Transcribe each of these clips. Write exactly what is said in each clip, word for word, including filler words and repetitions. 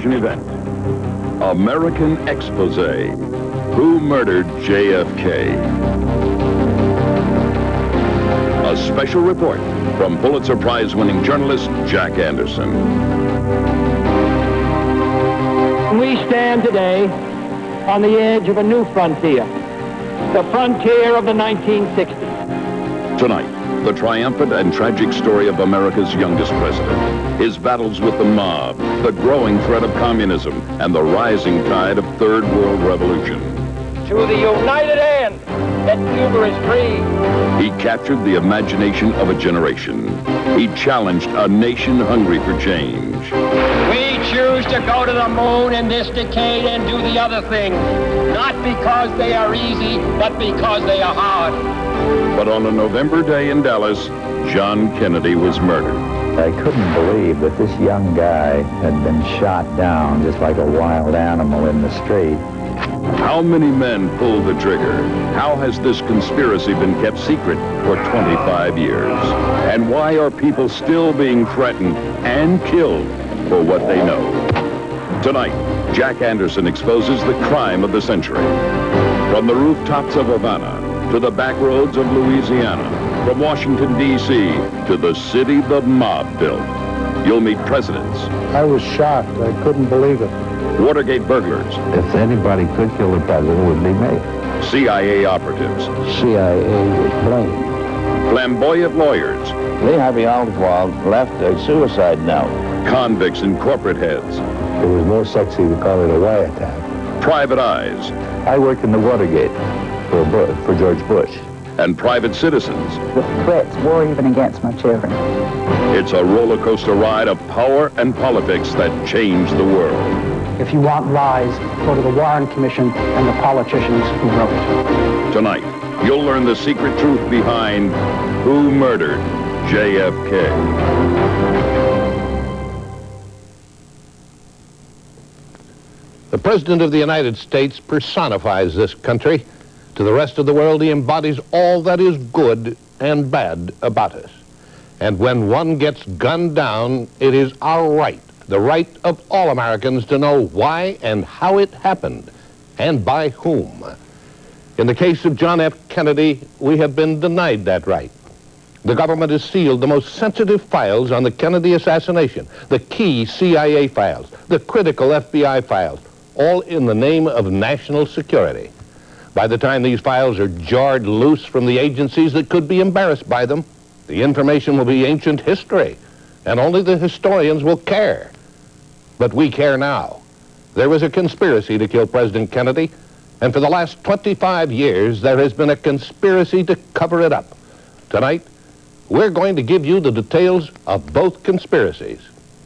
television event. American Exposé. Who murdered J F K? A special report from Pulitzer Prize-winning journalist Jack Anderson. We stand today on the edge of a new frontier, the frontier of the nineteen sixties. Tonight, the triumphant and tragic story of America's youngest president, his battles with the mob, the growing threat of communism, and the rising tide of Third World Revolution. To the united end that Cuba is free. He captured the imagination of a generation. He challenged a nation hungry for change. We choose to go to the moon in this decade and do the other things, not because they are easy, but because they are hard. But on a November day in Dallas, John Kennedy was murdered. I couldn't believe that this young guy had been shot down just like a wild animal in the street. How many men pulled the trigger? How has this conspiracy been kept secret for twenty-five years? And why are people still being threatened and killed for what they know? Tonight, Jack Anderson exposes the crime of the century. From the rooftops of Havana to the back roads of Louisiana, from Washington, D C to the city the mob built. You'll meet presidents. I was shocked. I couldn't believe it. Watergate burglars. If anybody could kill the president, it would be me. C I A operatives. C I A was blamed. Flamboyant lawyers. Lee Harvey Oswald left a suicide note. Convicts and corporate heads. It was more sexy to call it a wiretap. Private eyes. I worked in the Watergate for, Bu- for George Bush. And private citizens. The threats were even against my children. It's a roller coaster ride of power and politics that changed the world. If you want lies, go to the Warren Commission and the politicians who wrote it. Tonight, you'll learn the secret truth behind who murdered J F K. The President of the United States personifies this country. To the rest of the world, he embodies all that is good and bad about us. And when one gets gunned down, it is our right, the right of all Americans to know why and how it happened, and by whom. In the case of John F. Kennedy, we have been denied that right. The government has sealed the most sensitive files on the Kennedy assassination, the key C I A files, the critical F B I files, all in the name of national security. By the time these files are jarred loose from the agencies that could be embarrassed by them, the information will be ancient history, and only the historians will care. But we care now. There was a conspiracy to kill President Kennedy, and for the last twenty-five years, there has been a conspiracy to cover it up. Tonight, we're going to give you the details of both conspiracies.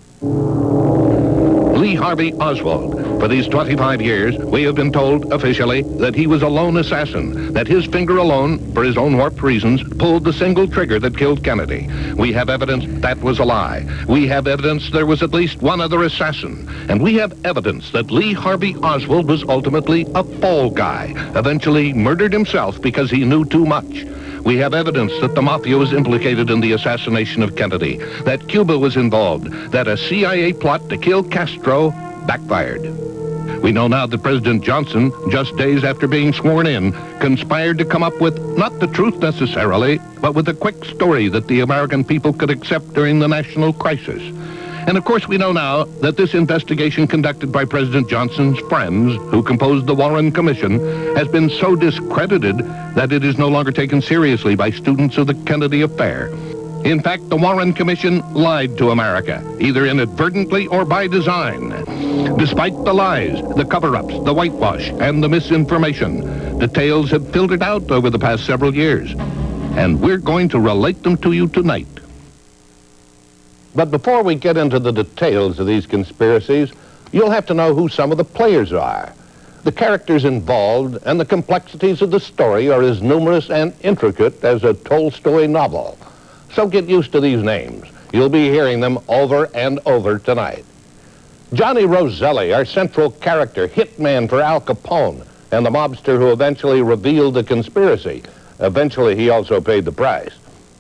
Lee Harvey Oswald. For these twenty-five years, we have been told officially that he was a lone assassin, that his finger alone, for his own warped reasons, pulled the single trigger that killed Kennedy. We have evidence that was a lie. We have evidence there was at least one other assassin. And we have evidence that Lee Harvey Oswald was ultimately a fall guy, eventually murdered himself because he knew too much. We have evidence that the Mafia was implicated in the assassination of Kennedy, that Cuba was involved, that a C I A plot to kill Castro backfired. We know now that President Johnson, just days after being sworn in, conspired to come up with not the truth necessarily, but with a quick story that the American people could accept during the national crisis. And of course we know now that this investigation conducted by President Johnson's friends, who composed the Warren Commission, has been so discredited that it is no longer taken seriously by students of the Kennedy affair. In fact, the Warren Commission lied to America, either inadvertently or by design. Despite the lies, the cover-ups, the whitewash, and the misinformation, details have filtered out over the past several years. And we're going to relate them to you tonight. But before we get into the details of these conspiracies, you'll have to know who some of the players are. The characters involved and the complexities of the story are as numerous and intricate as a Tolstoy novel. So get used to these names. You'll be hearing them over and over tonight. Johnny Roselli, our central character, hitman for Al Capone, and the mobster who eventually revealed the conspiracy. Eventually, he also paid the price.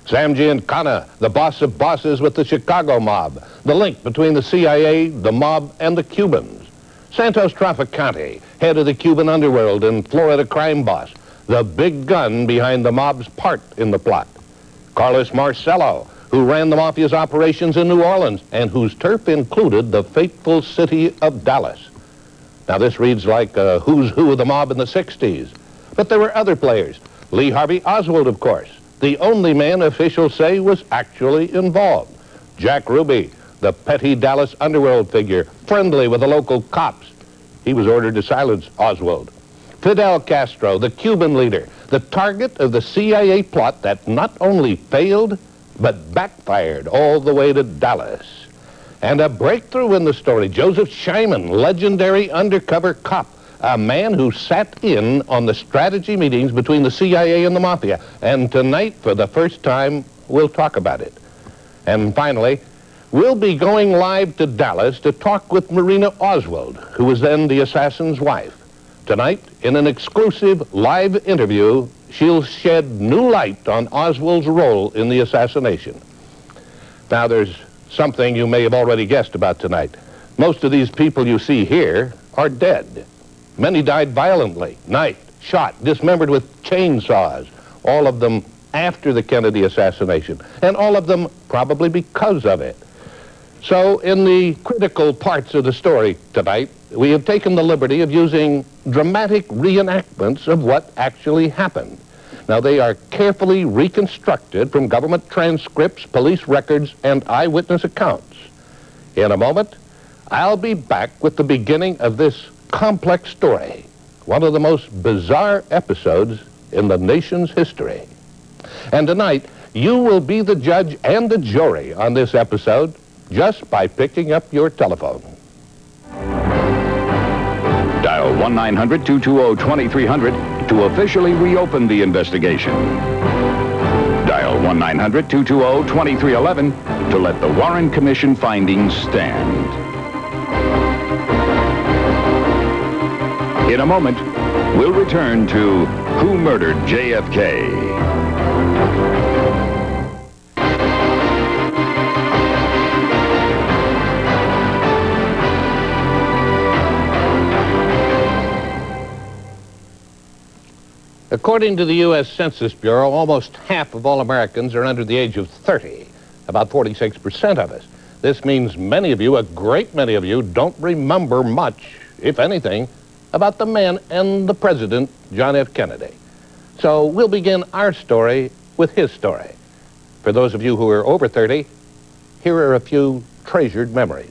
Sam Giancana, the boss of bosses with the Chicago mob, the link between the C I A, the mob, and the Cubans. Santos Traficante, head of the Cuban underworld and Florida crime boss, the big gun behind the mob's part in the plot. Carlos Marcello, who ran the mafia's operations in New Orleans and whose turf included the fateful city of Dallas. Now this reads like a who's who of the mob in the sixties. But there were other players. Lee Harvey Oswald, of course, the only man officials say was actually involved. Jack Ruby, the petty Dallas underworld figure, friendly with the local cops. He was ordered to silence Oswald. Fidel Castro, the Cuban leader, the target of the C I A plot that not only failed, but backfired all the way to Dallas. And a breakthrough in the story, Joseph Scheiman, legendary undercover cop, a man who sat in on the strategy meetings between the C I A and the Mafia. And tonight, for the first time, we'll talk about it. And finally, we'll be going live to Dallas to talk with Marina Oswald, who was then the assassin's wife. Tonight, in an exclusive live interview, she'll shed new light on Oswald's role in the assassination. Now, there's something you may have already guessed about tonight. Most of these people you see here are dead. Many died violently, knifed, shot, dismembered with chainsaws, all of them after the Kennedy assassination, and all of them probably because of it. So, in the critical parts of the story tonight, we have taken the liberty of using dramatic reenactments of what actually happened. Now, they are carefully reconstructed from government transcripts, police records, and eyewitness accounts. In a moment, I'll be back with the beginning of this complex story, one of the most bizarre episodes in the nation's history. And tonight, you will be the judge and the jury on this episode just by picking up your telephone. Dial one nine hundred, two two zero, two three zero zero to officially reopen the investigation. Dial one nine hundred, two two zero, two three one one to let the Warren Commission findings stand. In a moment, we'll return to Who Murdered J F K? According to the U S Census Bureau, almost half of all Americans are under the age of thirty, about forty-six percent of us. This means many of you, a great many of you, don't remember much, if anything, about the man and the president, John F. Kennedy. So we'll begin our story with his story. For those of you who are over thirty, here are a few treasured memories.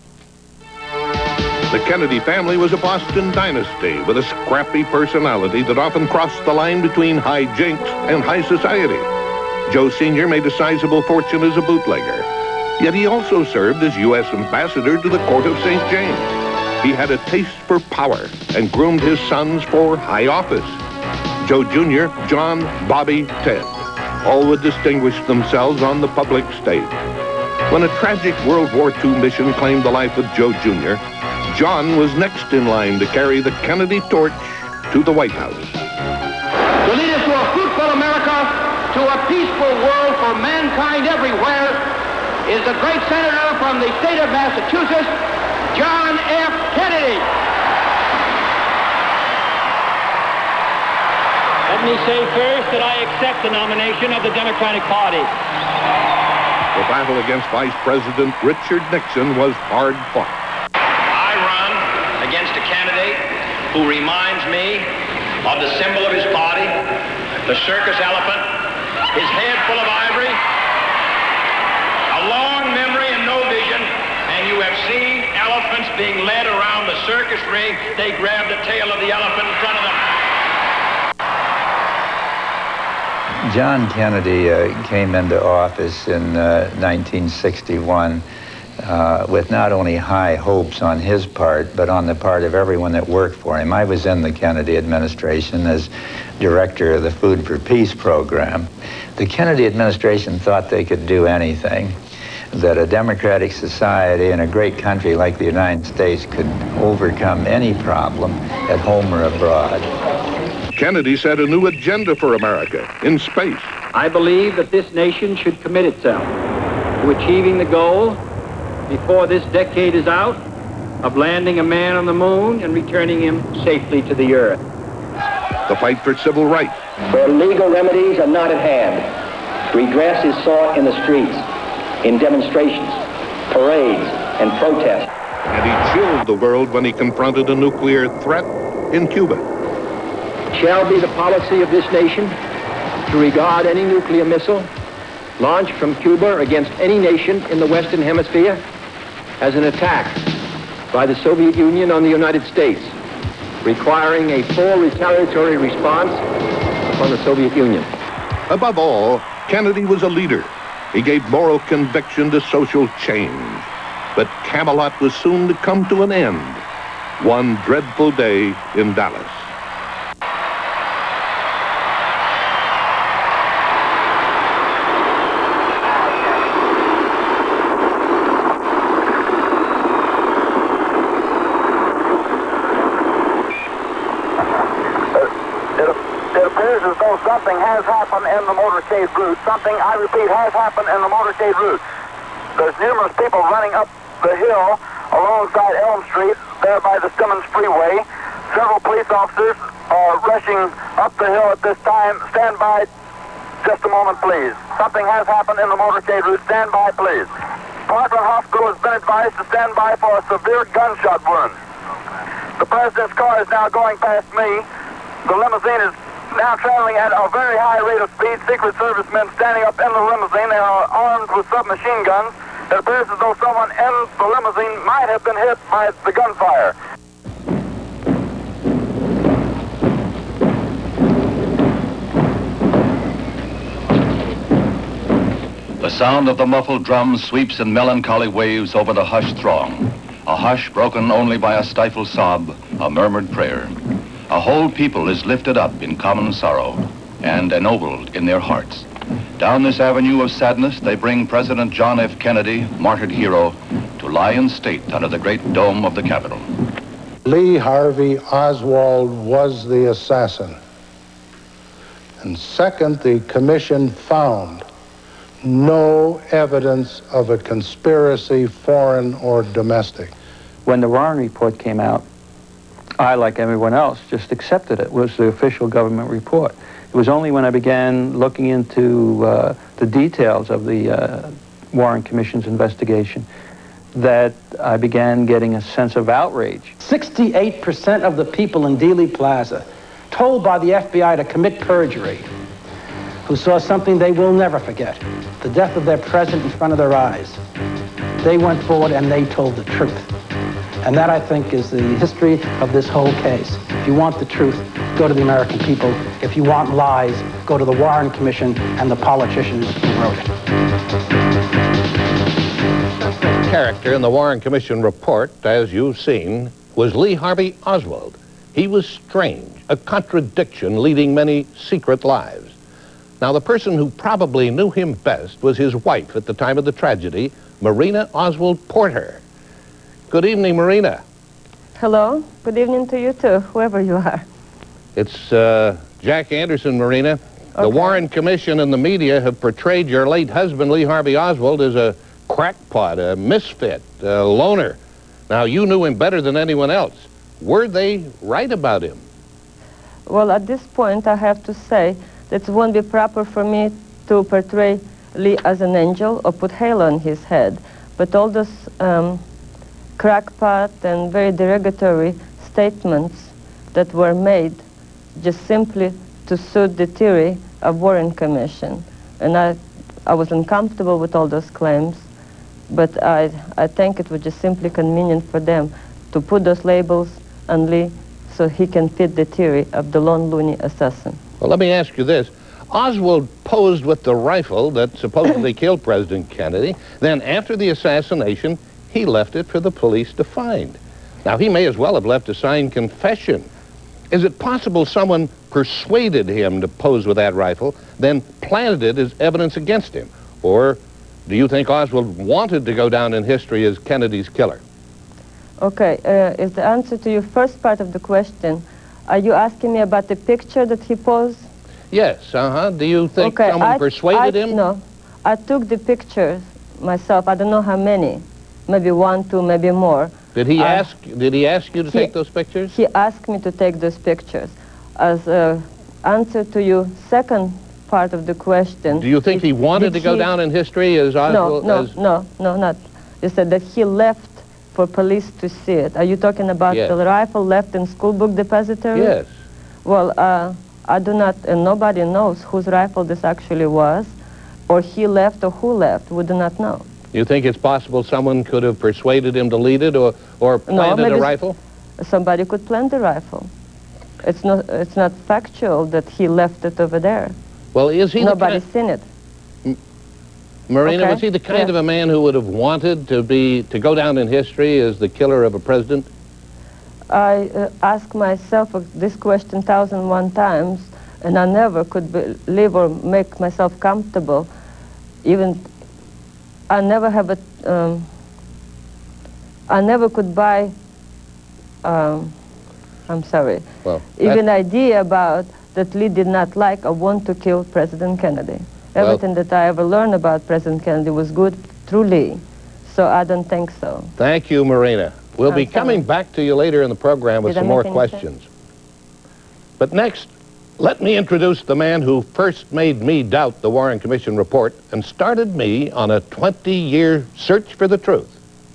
The Kennedy family was a Boston dynasty with a scrappy personality that often crossed the line between high jinks and high society. Joe Senior made a sizable fortune as a bootlegger, yet he also served as U S ambassador to the court of Saint James. He had a taste for power and groomed his sons for high office. Joe Junior, John, Bobby, Ted, all would distinguish themselves on the public stage. When a tragic World War Two mission claimed the life of Joe Junior, John was next in line to carry the Kennedy torch to the White House. To lead us to a fruitful America, to a peaceful world for mankind everywhere, is the great senator from the state of Massachusetts, John F. Kennedy. Let me say first that I accept the nomination of the Democratic Party. The battle against Vice President Richard Nixon was hard fought. I run against a candidate who reminds me of the symbol of his party, the circus elephant, his head full of ivory, a long memory and no vision, and you have seen elephants being led around the circus ring. They grab the tail of the elephant in front of them. John Kennedy uh, came into office in uh, nineteen sixty-one uh, with not only high hopes on his part, but on the part of everyone that worked for him. I was in the Kennedy administration as director of the Food for Peace program. The Kennedy administration thought they could do anything, that a democratic society in a great country like the United States could overcome any problem at home or abroad. Kennedy set a new agenda for America in space, I believe that this nation should commit itself to achieving the goal before this decade is out of landing a man on the moon and returning him safely to the earth. The fight for civil rights. Where legal remedies are not at hand, redress is sought in the streets, in demonstrations, parades, and protests. And he chilled the world when he confronted a nuclear threat in Cuba. It shall be the policy of this nation to regard any nuclear missile launched from Cuba against any nation in the Western Hemisphere as an attack by the Soviet Union on the United States, requiring a full retaliatory response upon the Soviet Union. Above all, Kennedy was a leader. He gave moral conviction to social change. But Camelot was soon to come to an end, one dreadful day in Dallas. Something has happened in the motorcade route. Something, I repeat, has happened in the motorcade route. There's numerous people running up the hill alongside Elm Street, there by the Simmons Freeway. Several police officers are rushing up the hill at this time. Stand by just a moment, please. Something has happened in the motorcade route. Stand by, please. Parkland Hospital has been advised to stand by for a severe gunshot wound. The president's car is now going past me. The limousine is now traveling at a very high rate of speed. Secret Service men standing up in the limousine. They are armed with submachine guns. It appears as though someone in the limousine might have been hit by the gunfire. The sound of the muffled drum sweeps in melancholy waves over the hushed throng. A hush broken only by a stifled sob, a murmured prayer. A whole people is lifted up in common sorrow and ennobled in their hearts. Down this avenue of sadness, they bring President John F. Kennedy, martyred hero, to lie in state under the great dome of the Capitol. Lee Harvey Oswald was the assassin. And second, the commission found no evidence of a conspiracy, foreign or domestic. When the Warren report came out, I, like everyone else, just accepted it. It was the official government report. It was only when I began looking into uh, the details of the uh, Warren Commission's investigation that I began getting a sense of outrage. sixty-eight percent of the people in Dealey Plaza, told by the F B I to commit perjury, who saw something they will never forget, the death of their president in front of their eyes. They went forward and they told the truth. And that, I think, is the history of this whole case. If you want the truth, go to the American people. If you want lies, go to the Warren Commission and the politicians who wrote it. Character in the Warren Commission report, as you've seen, was Lee Harvey Oswald. He was strange, a contradiction leading many secret lives. Now, the person who probably knew him best was his wife at the time of the tragedy, Marina Oswald Porter. Good evening, Marina. Hello. Good evening to you, too, whoever you are. It's uh, Jack Anderson, Marina. Okay. The Warren Commission and the media have portrayed your late husband, Lee Harvey Oswald, as a crackpot, a misfit, a loner. Now, you knew him better than anyone else. Were they right about him? Well, at this point, I have to say that it won't be proper for me to portray Lee as an angel or put halo on his head. But all those um, crackpot and very derogatory statements that were made just simply to suit the theory of Warren Commission. And I, I was uncomfortable with all those claims, but I, I think it was just simply convenient for them to put those labels on Lee so he can fit the theory of the lone loony assassin. Well, let me ask you this. Oswald posed with the rifle that supposedly killed President Kennedy. Then after the assassination, he left it for the police to find. Now, he may as well have left a signed confession. Is it possible someone persuaded him to pose with that rifle, then planted it as evidence against him? Or do you think Oswald wanted to go down in history as Kennedy's killer? Okay, uh, is the answer to your first part of the question, are you asking me about the picture that he posed? Yes, uh-huh. Do you think okay, someone I, persuaded I, him? No. I took the pictures myself. I don't know how many. Maybe one, two, maybe more. Did he uh, ask Did he ask you to he, take those pictures? He asked me to take those pictures. As an answer to your second part of the question... Do you think is, he wanted to he, go down in history as Oswald? No, no, as... no, no, not. You said that he left for police to see it. Are you talking about yes. the rifle left in school book depository? Yes. Well, uh, I do not, and nobody knows whose rifle this actually was, or he left or who left. We do not know. You think it's possible someone could have persuaded him to lead it, or, or planted no, a rifle? Somebody could plant the rifle. It's not, it's not factual that he left it over there. Well, is he Nobody's the seen it. M Marina, okay. was he the kind yeah. of a man who would have wanted to be, to go down in history as the killer of a president? I uh, asked myself this question thousand and one times, and I never could believe or make myself comfortable. Even, I never have a, um, I never could buy, um, I'm sorry, well, even idea about that Lee did not like or want to kill President Kennedy. Everything well, that I ever learned about President Kennedy was good through Lee, so I don't think so. Thank you, Marina. We'll I'm be sorry. coming back to you later in the program with Did some I more make any questions. Sense? But next, let me introduce the man who first made me doubt the Warren Commission report and started me on a twenty-year search for the truth.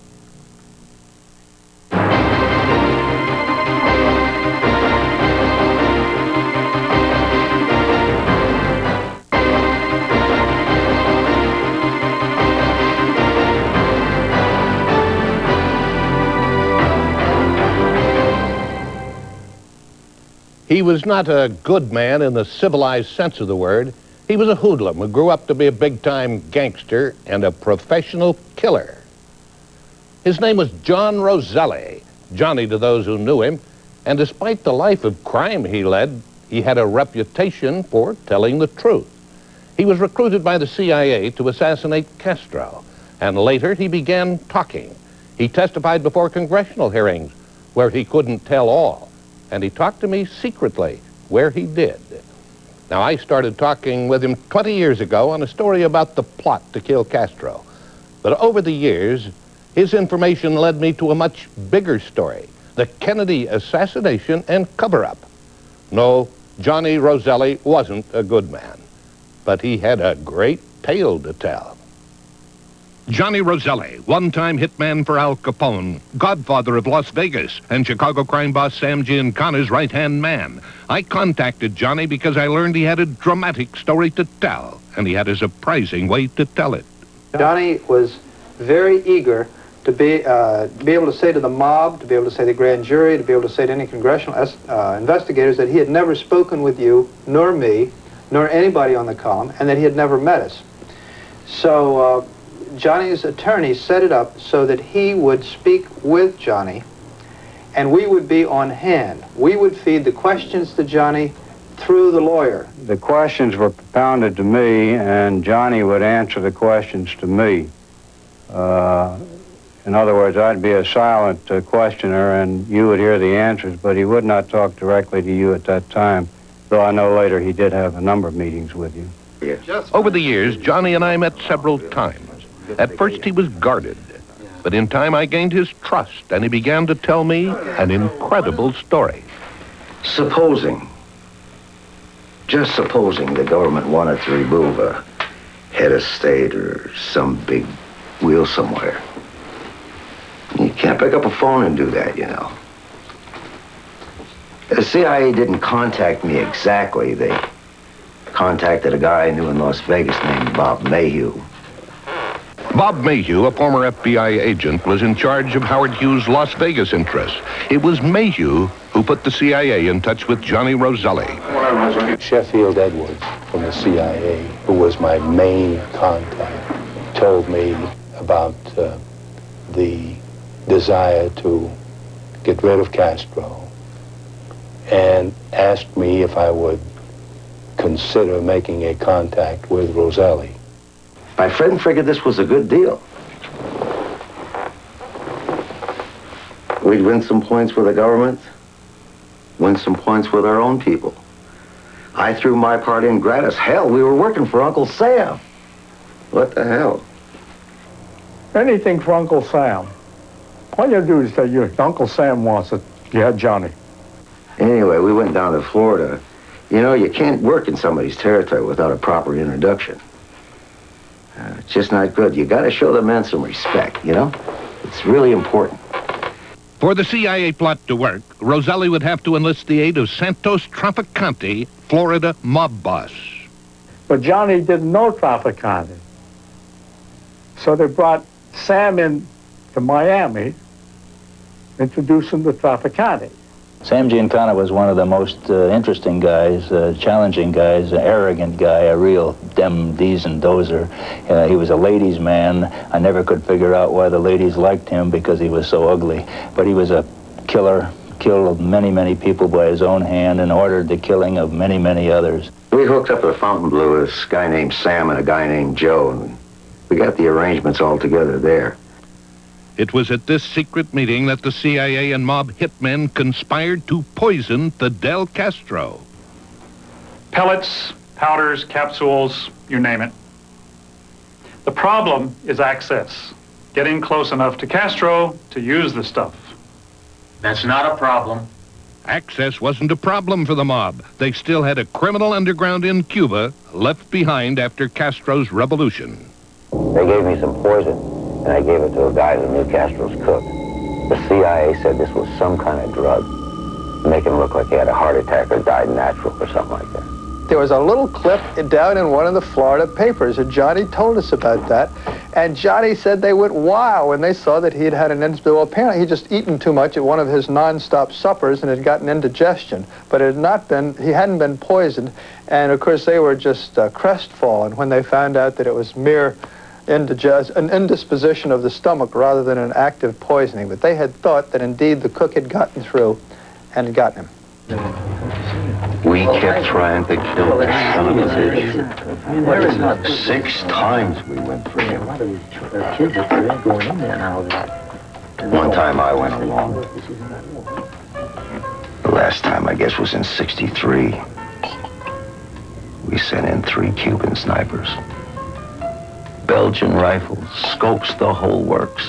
He was not a good man in the civilized sense of the word. He was a hoodlum who grew up to be a big-time gangster and a professional killer. His name was John Roselli, Johnny to those who knew him, and despite the life of crime he led, he had a reputation for telling the truth. He was recruited by the C I A to assassinate Castro, and later he began talking. He testified before congressional hearings where he couldn't tell all. And he talked to me secretly, where he did. Now, I started talking with him twenty years ago on a story about the plot to kill Castro. But over the years, his information led me to a much bigger story, the Kennedy assassination and cover-up. No, Johnny Roselli wasn't a good man, but he had a great tale to tell. Johnny Roselli, one-time hitman for Al Capone, godfather of Las Vegas, and Chicago crime boss Sam Giancana's right-hand man. I contacted Johnny because I learned he had a dramatic story to tell, and he had a surprising way to tell it. Johnny was very eager to be, uh, be able to say to the mob, to be able to say to the grand jury, to be able to say to any congressional uh, investigators that he had never spoken with you, nor me, nor anybody on the column, and that he had never met us. So, uh, Johnny's attorney set it up so that he would speak with Johnny and we would be on hand. We would feed the questions to Johnny through the lawyer. The questions were propounded to me and Johnny would answer the questions to me. Uh, in other words, I'd be a silent uh, questioner and you would hear the answers, but he would not talk directly to you at that time, though I know later he did have a number of meetings with you. Yes. Over the years, Johnny and I met several times. At first, he was guarded, but in time, I gained his trust, and he began to tell me an incredible story. Supposing, just supposing the government wanted to remove a head of state or some big wheel somewhere. You can't pick up a phone and do that, you know. The C I A didn't contact me exactly. They contacted a guy I knew in Las Vegas named Bob Mayhew. Bob Mayhew, a former F B I agent, was in charge of Howard Hughes' Las Vegas interests. It was Mayhew who put the C I A in touch with Johnny Roselli. Sheffield Edwards from the C I A, who was my main contact, told me about uh, the desire to get rid of Castro and asked me if I would consider making a contact with Roselli. My friend figured this was a good deal. We'd win some points with the government, win some points with our own people. I threw my part in gratis. Hell, we were working for Uncle Sam. What the hell? Anything for Uncle Sam. All you do is say, you, Uncle Sam wants it. Yeah, Johnny. Anyway, we went down to Florida. You know, you can't work in somebody's territory without a proper introduction. Uh, it's just not good. You got to show the men some respect, you know? It's really important. For the C I A plot to work, Roselli would have to enlist the aid of Santos Trafficante, Florida mob boss. But Johnny didn't know Trafficante. So they brought Sam in to Miami, introduced him to Trafficante. Sam Giancana was one of the most uh, interesting guys, uh, challenging guys, an arrogant guy, a real dem, dees, and dozer. Uh, he was a ladies' man. I never could figure out why the ladies liked him because he was so ugly. But he was a killer, killed many, many people by his own hand and ordered the killing of many, many others. We hooked up at Fontainebleau with this guy named Sam and a guy named Joe, and we got the arrangements all together there. It was at this secret meeting that the C I A and mob hitmen conspired to poison Fidel Castro. Pellets, powders, capsules, you name it. The problem is access. Getting close enough to Castro to use the stuff. That's not a problem. Access wasn't a problem for the mob. They still had a criminal underground in Cuba left behind after Castro's revolution. They gave me some poison, and I gave it to a guy who knew Castro's cook. The C I A said this was some kind of drug, make him look like he had a heart attack or died natural or something like that. There was a little clip down in one of the Florida papers, and Johnny told us about that. And Johnny said they went wild when they saw that he had had an indigestion. Well, apparently he'd just eaten too much at one of his non-stop suppers and had gotten indigestion. But it had not been, he hadn't been poisoned. And of course they were just uh, crestfallen when they found out that it was mere Indigest, an indisposition of the stomach rather than an active poisoning. But they had thought that indeed the cook had gotten through and had gotten him. We kept trying to kill that son of a bitch. Six times we went for him. One time I went alone. The last time, I guess, was in sixty-three. We sent in three Cuban snipers. Belgian rifles, scopes, the whole works.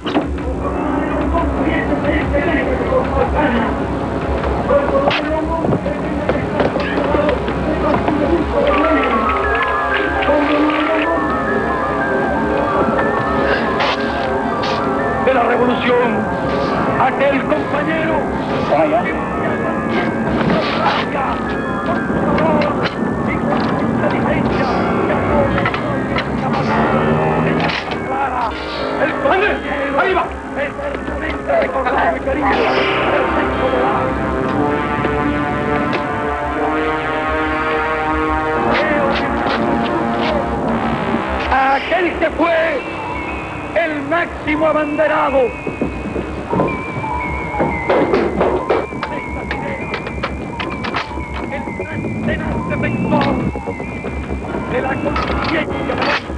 De la revolución, aquel compañero. ¡Arriba! Eternamente recordado mi cariño. Aquel que fue el máximo abanderado. El tenaz defensor de la conciencia de la...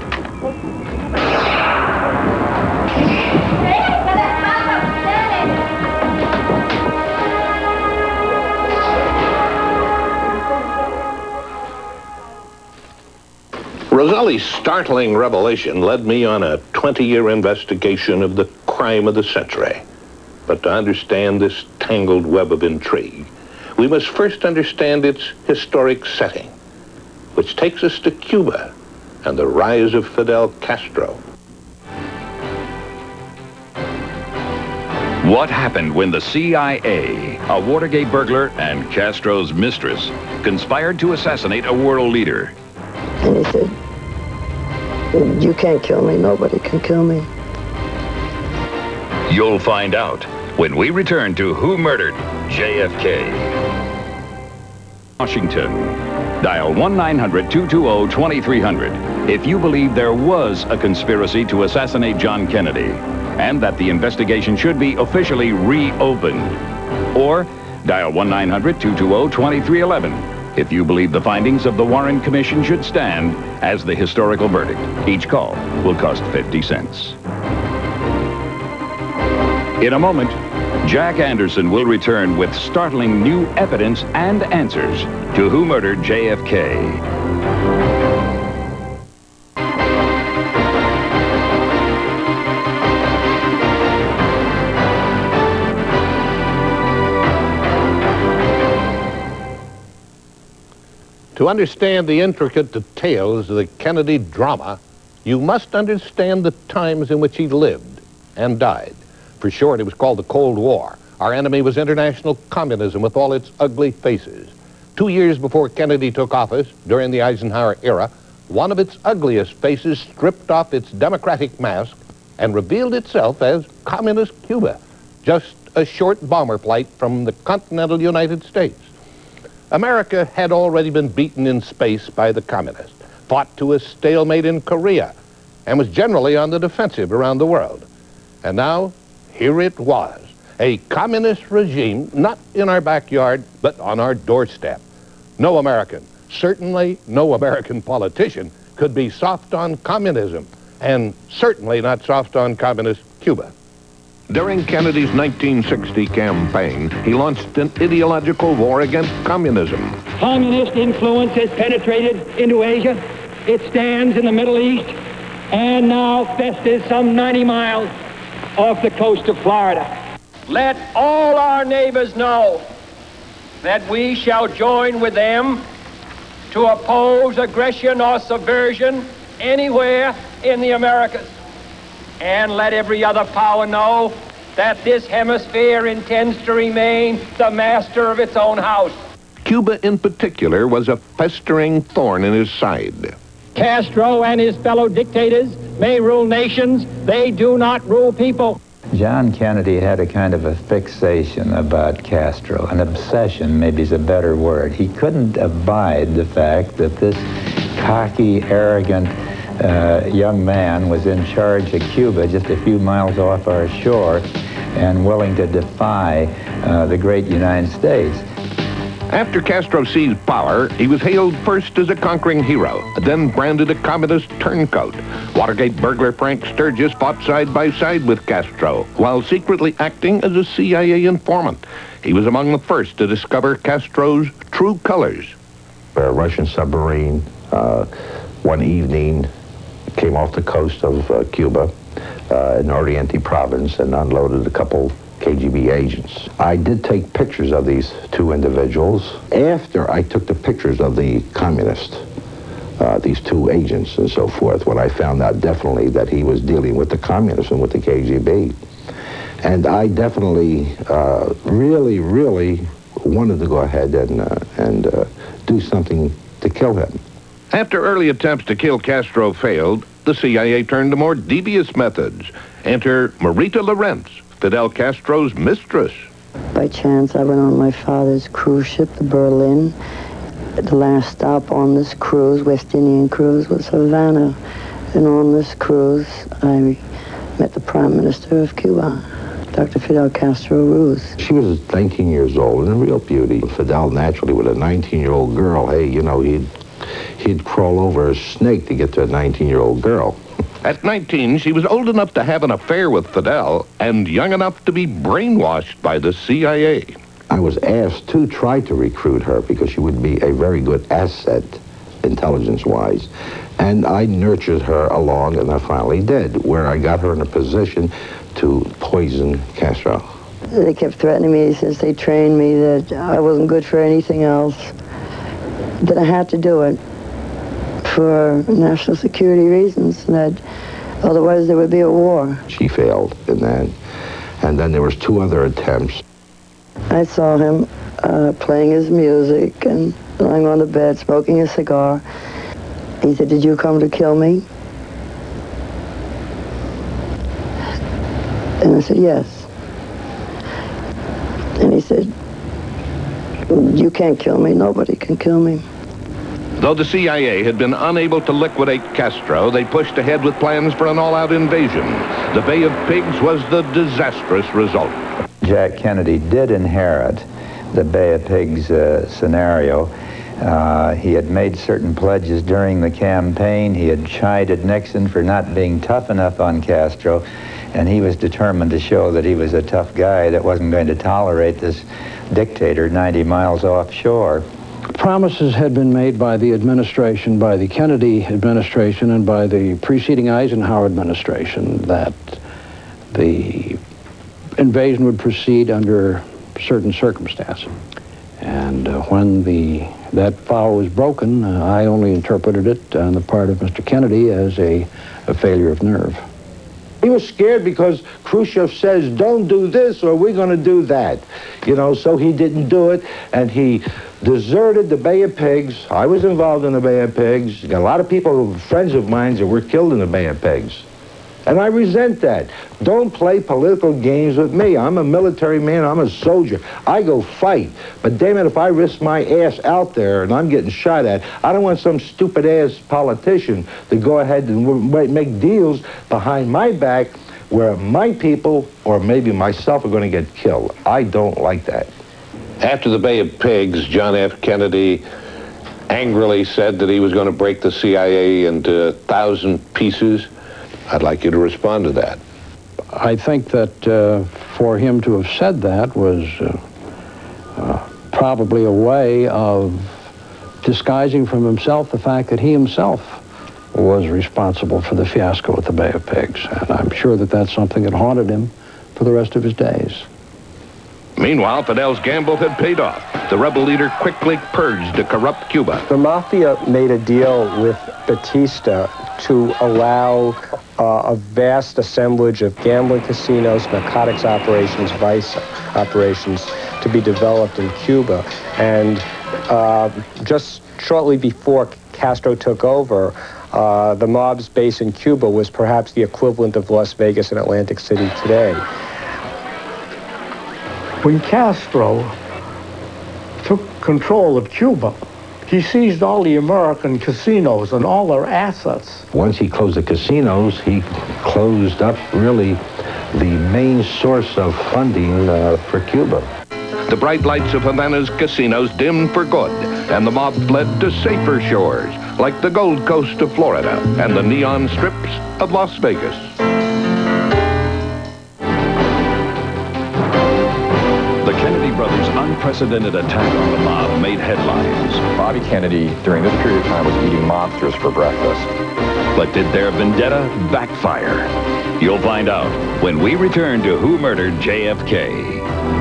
Roselli's startling revelation led me on a twenty-year investigation of the crime of the century. But to understand this tangled web of intrigue, we must first understand its historic setting, which takes us to Cuba and the rise of Fidel Castro. What happened when the C I A, a Watergate burglar and Castro's mistress, conspired to assassinate a world leader? And he said, "You can't kill me. Nobody can kill me." You'll find out when we return to Who Murdered J F K. Washington. Dial one nine hundred, two two zero, two three zero zero if you believe there was a conspiracy to assassinate John Kennedy and that the investigation should be officially reopened. Or dial one nine hundred, two two zero, two three one one if you believe the findings of the Warren Commission should stand as the historical verdict. Each call will cost fifty cents. In a moment, Jack Anderson will return with startling new evidence and answers to who murdered J F K. To understand the intricate details of the Kennedy drama, you must understand the times in which he lived and died. For short, it was called the Cold War. Our enemy was international communism with all its ugly faces. Two years before Kennedy took office, during the Eisenhower era, one of its ugliest faces stripped off its democratic mask and revealed itself as communist Cuba, just a short bomber flight from the continental United States. America had already been beaten in space by the communists, fought to a stalemate in Korea, and was generally on the defensive around the world. And now, here it was, a communist regime, not in our backyard, but on our doorstep. No American, certainly no American politician, could be soft on communism, and certainly not soft on communist Cuba. During Kennedy's nineteen sixty campaign, he launched an ideological war against communism. Communist influence has penetrated into Asia. It stands in the Middle East and now festers some ninety miles off the coast of Florida. Let all our neighbors know that we shall join with them to oppose aggression or subversion anywhere in the Americas. And let every other power know that this hemisphere intends to remain the master of its own house. Cuba in particular was a festering thorn in his side. Castro and his fellow dictators may rule nations, they do not rule people. John Kennedy had a kind of a fixation about Castro, an obsession maybe is a better word. He couldn't abide the fact that this cocky, arrogant uh, young man was in charge of Cuba just a few miles off our shore and willing to defy uh, the great United States. After Castro seized power, he was hailed first as a conquering hero, then branded a communist turncoat. Watergate burglar Frank Sturgis fought side by side with Castro, while secretly acting as a C I A informant. He was among the first to discover Castro's true colors. A Russian submarine, uh, one evening, came off the coast of uh, Cuba, uh, in Oriente province, and unloaded a couple K G B agents. I did take pictures of these two individuals. After I took the pictures of the communists, uh, these two agents and so forth, when I found out definitely that he was dealing with the communists and with the K G B. And I definitely, uh, really, really wanted to go ahead and, uh, and uh, do something to kill him. After early attempts to kill Castro failed, the C I A turned to more devious methods. Enter Marita Lorenz, Fidel Castro's mistress. By chance, I went on my father's cruise ship, the Berlin. The last stop on this cruise, West Indian cruise, was Havana. And on this cruise, I met the Prime Minister of Cuba, Doctor Fidel Castro Ruz. She was nineteen years old and a real beauty. Fidel, naturally, with a nineteen-year-old girl, hey, you know, he'd, he'd crawl over a snake to get to a nineteen-year-old girl. At nineteen, she was old enough to have an affair with Fidel and young enough to be brainwashed by the C I A. I was asked to try to recruit her because she would be a very good asset, intelligence-wise. And I nurtured her along, and I finally did, where I got her in a position to poison Castro. They kept threatening me since they trained me that I wasn't good for anything else, that I had to do it for national security reasons, that otherwise there would be a war. She failed in that. And then there was two other attempts. I saw him uh, playing his music and lying on the bed, smoking a cigar. He said, "Did you come to kill me?" And I said, "Yes." And he said, "You can't kill me. Nobody can kill me." Though the C I A had been unable to liquidate Castro, they pushed ahead with plans for an all-out invasion. The Bay of Pigs was the disastrous result. Jack Kennedy did inherit the Bay of Pigs uh, scenario. Uh, he had made certain pledges during the campaign. He had chided Nixon for not being tough enough on Castro. And he was determined to show that he was a tough guy that wasn't going to tolerate this dictator ninety miles offshore. Promises had been made by the administration, by the Kennedy administration, and by the preceding Eisenhower administration that the invasion would proceed under certain circumstances. And uh, when the that vow was broken, uh, I only interpreted it on the part of Mister Kennedy as a, a failure of nerve. He was scared because Khrushchev says, don't do this or we're going to do that. You know, so he didn't do it, and he deserted the Bay of Pigs. I was involved in the Bay of Pigs. Got a lot of people, friends of mine, that were killed in the Bay of Pigs. And I resent that. Don't play political games with me. I'm a military man. I'm a soldier. I go fight. But damn it, if I risk my ass out there and I'm getting shot at, I don't want some stupid-ass politician to go ahead and make deals behind my back where my people or maybe myself are going to get killed. I don't like that. After the Bay of Pigs, John F. Kennedy angrily said that he was going to break the C I A into a thousand pieces. I'd like you to respond to that. I think that uh, for him to have said that was uh, uh, probably a way of disguising from himself the fact that he himself was responsible for the fiasco at the Bay of Pigs. And I'm sure that that's something that haunted him for the rest of his days. Meanwhile, Fidel's gamble had paid off. The rebel leader quickly purged a corrupt Cuba. The mafia made a deal with Batista to allow uh, a vast assemblage of gambling casinos, narcotics operations, vice operations to be developed in Cuba. And uh, just shortly before Castro took over, uh, the mob's base in Cuba was perhaps the equivalent of Las Vegas and Atlantic City today. When Castro took control of Cuba, he seized all the American casinos and all their assets. Once he closed the casinos, he closed up really the main source of funding uh, for Cuba. The bright lights of Havana's casinos dimmed for good, and the mob fled to safer shores, like the Gold Coast of Florida and the neon strips of Las Vegas. The Kennedy brothers' unprecedented attack on the mob made headlines. Bobby Kennedy, during this period of time, was eating mobsters for breakfast. But did their vendetta backfire? You'll find out when we return to Who Murdered J F K.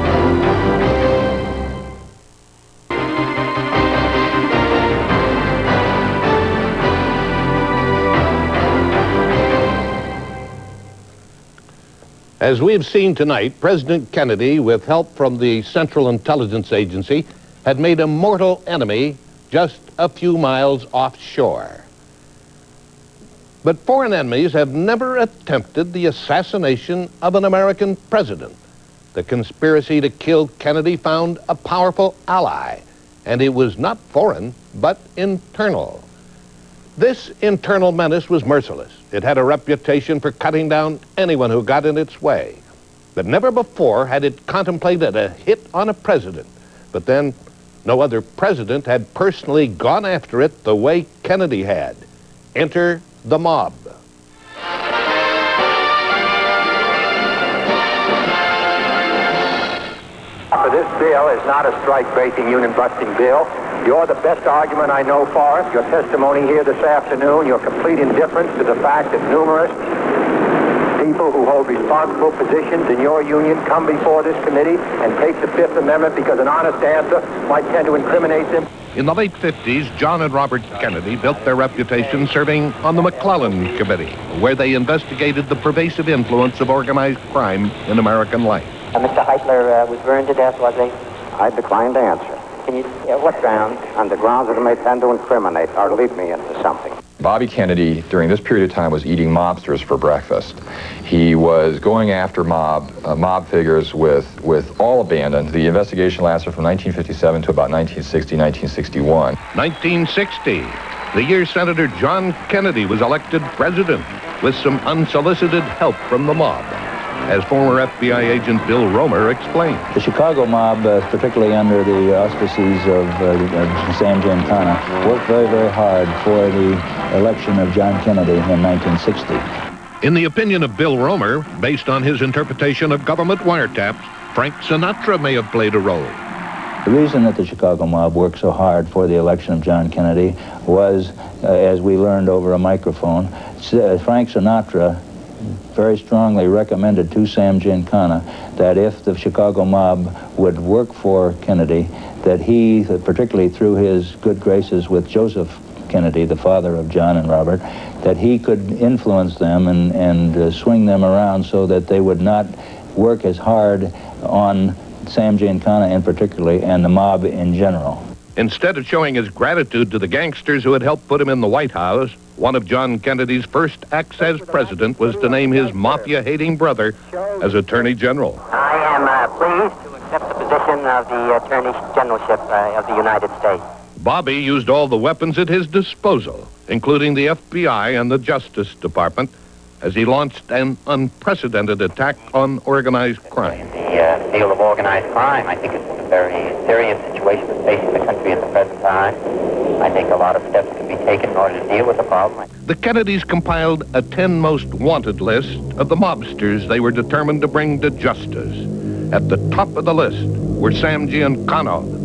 As we've seen tonight, President Kennedy, with help from the Central Intelligence Agency, had made a mortal enemy just a few miles offshore. But foreign enemies have never attempted the assassination of an American president. The conspiracy to kill Kennedy found a powerful ally, and it was not foreign, but internal. This internal menace was merciless. It had a reputation for cutting down anyone who got in its way. But never before had it contemplated a hit on a president. But then, no other president had personally gone after it the way Kennedy had. Enter the mob. For this bill is not a strike-breaking, union-busting bill. You're the best argument I know for it. Your testimony here this afternoon, your complete indifference to the fact that numerous people who hold responsible positions in your union come before this committee and take the Fifth Amendment because an honest answer might tend to incriminate them. In the late fifties, John and Robert Kennedy built their reputation serving on the McClellan Committee, where they investigated the pervasive influence of organized crime in American life. Uh, Mister Heitler uh, was burned to death, was he? I decline to answer. Can you, uh, what grounds? On the grounds that it may tend to incriminate or lead me into something. Bobby Kennedy, during this period of time, was eating mobsters for breakfast. He was going after mob uh, mob figures with, with all abandon. The investigation lasted from nineteen fifty-seven to about nineteen sixty, nineteen sixty-one. nineteen sixty, the year Senator John Kennedy was elected president with some unsolicited help from the mob. As former F B I agent Bill Romer explained. The Chicago mob, uh, particularly under the auspices of uh, Sam Giancana, worked very, very hard for the election of John Kennedy in nineteen sixty. In the opinion of Bill Romer, based on his interpretation of government wiretaps, Frank Sinatra may have played a role. The reason that the Chicago mob worked so hard for the election of John Kennedy was, uh, as we learned over a microphone, uh, Frank Sinatra very strongly recommended to Sam Giancana that if the Chicago mob would work for Kennedy, that he, particularly through his good graces with Joseph Kennedy, the father of John and Robert, that he could influence them and, and uh, swing them around so that they would not work as hard on Sam Giancana in particular and the mob in general. Instead of showing his gratitude to the gangsters who had helped put him in the White House, one of John Kennedy's first acts as president was to name his mafia-hating brother as Attorney General. I am uh, pleased to accept the position of the Attorney Generalship uh, of the United States. Bobby used all the weapons at his disposal, including the F B I and the Justice Department, as he launched an unprecedented attack on organized crime. In the uh, field of organized crime, I think it's a very serious situation that's facing the country at the present time. I think a lot of steps can be taken in order to deal with the problem. The Kennedys compiled a ten most wanted list of the mobsters they were determined to bring to justice. At the top of the list were Sam Giancana,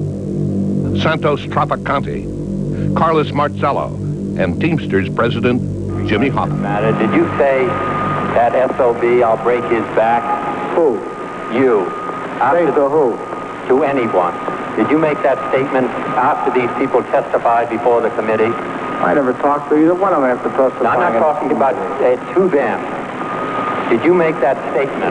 Santos Trafficante, Carlos Marcello, and Teamsters President Jimmy Hoffa. Matter. Did you say that S O B, I'll break his back? Who? You. Say to who? To anyone. Did you make that statement after these people testified before the committee? I never talked to either one of them after testifying. No, I'm not talking about uh, to them. Did you make that statement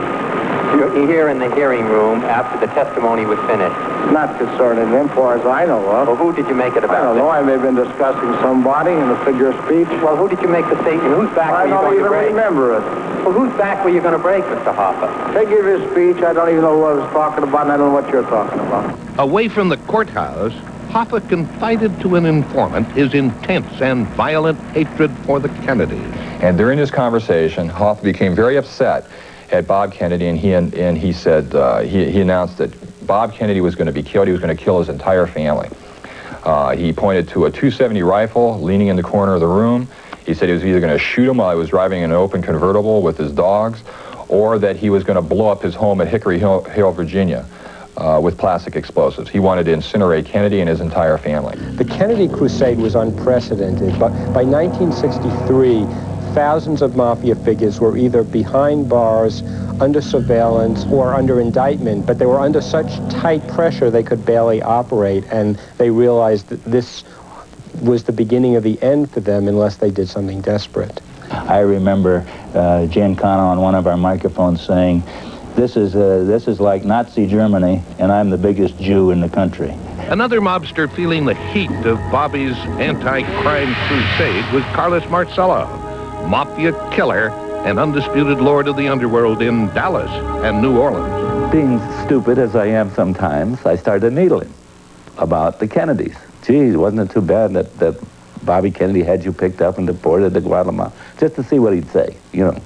here in the hearing room after the testimony was finished? Not concerning them, far as I know of. Well, who did you make it about? I don't know. I may have been discussing somebody in a figure of speech. Well, who did you make the statement? Whose back I were you going to break? don't even remember it. Well, whose back were you going to break, Mister Hoffa? They give his speech. I don't even know who I was talking about, and I don't know what you're talking about. Away from the courthouse, Hoffa confided to an informant his intense and violent hatred for the Kennedys. And during this conversation, Hoffa became very upset at Bob Kennedy, and he and, and he said uh, he, he announced that Bob Kennedy was going to be killed. He was going to kill his entire family. Uh, he pointed to a two seventy rifle leaning in the corner of the room. He said he was either going to shoot him while he was driving an open convertible with his dogs, or that he was going to blow up his home at Hickory Hill, Hill Virginia, uh, with plastic explosives. He wanted to incinerate Kennedy and his entire family. The Kennedy crusade was unprecedented, but by nineteen sixty-three, thousands of mafia figures were either behind bars, under surveillance, or under indictment, but they were under such tight pressure they could barely operate, and they realized that this was the beginning of the end for them unless they did something desperate. I remember uh, Giancana on one of our microphones saying, this is, uh, this is like Nazi Germany, and I'm the biggest Jew in the country. Another mobster feeling the heat of Bobby's anti-crime crusade was Carlos Marcello, mafia killer and undisputed lord of the underworld in Dallas and New Orleans. Being stupid as I am sometimes, I started needling about the Kennedys. Geez, wasn't it too bad that, that Bobby Kennedy had you picked up and deported to Guatemala? Just to see what he'd say, you know.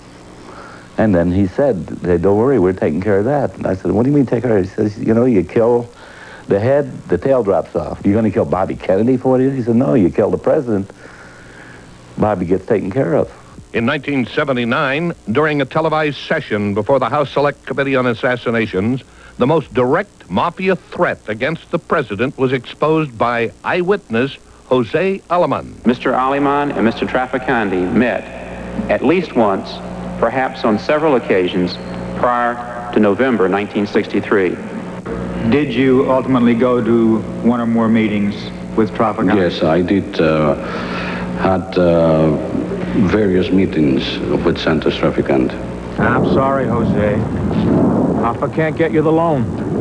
And then he said, hey, don't worry, we're taking care of that. And I said, what do you mean take care of it? He says, you know, you kill the head, the tail drops off. You're going to kill Bobby Kennedy for it? He said, no, you kill the president, Bobby gets taken care of. In nineteen seventy-nine, during a televised session before the House Select Committee on Assassinations, the most direct mafia threat against the president was exposed by eyewitness Jose Aleman. Mister Aleman and Mister Trafficante met at least once, perhaps on several occasions, prior to November nineteen sixty-three. Did you ultimately go to one or more meetings with Trafficante? Yes, I did. Uh, had uh, various meetings with Santos Trafficante. I'm sorry, Jose. Hoffa can't get you the loan.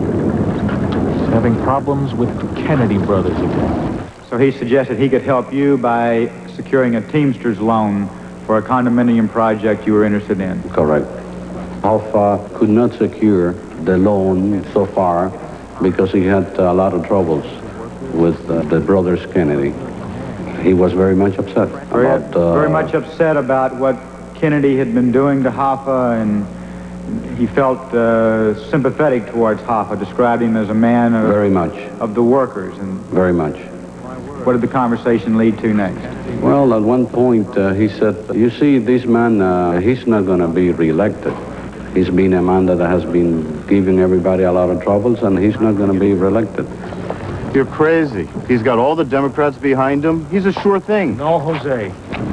He's having problems with the Kennedy brothers again. So he suggested he could help you by securing a Teamsters loan for a condominium project you were interested in. Correct. Hoffa could not secure the loan so far because he had a lot of troubles with uh, the brothers Kennedy. He was very much upset. Very, about, uh, very much upset about what Kennedy had been doing to Hoffa, and he felt uh, sympathetic towards Hoffa, described him as a man of, very much. of the workers. And very much. What did the conversation lead to next? Well, at one point, uh, he said, you see, this man, uh, he's not going to be reelected. He's been a man that has been giving everybody a lot of troubles, and he's not going to be reelected. You're crazy. He's got all the Democrats behind him. He's a sure thing. No, Jose.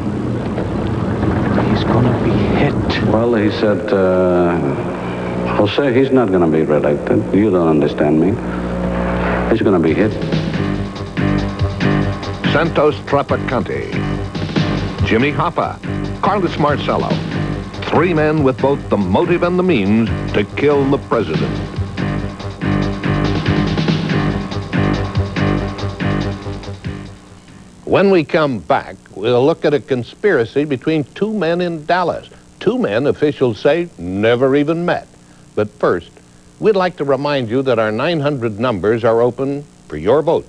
He's going to be hit. Well, he said, uh, Jose, he's not going to be reelected. You don't understand me. He's going to be hit. Santos Trafficante, Jimmy Hoffa, Carlos Marcello. Three men with both the motive and the means to kill the president. When we come back, we'll look at a conspiracy between two men in Dallas. Two men officials say never even met. But first, we'd like to remind you that our nine hundred numbers are open for your vote.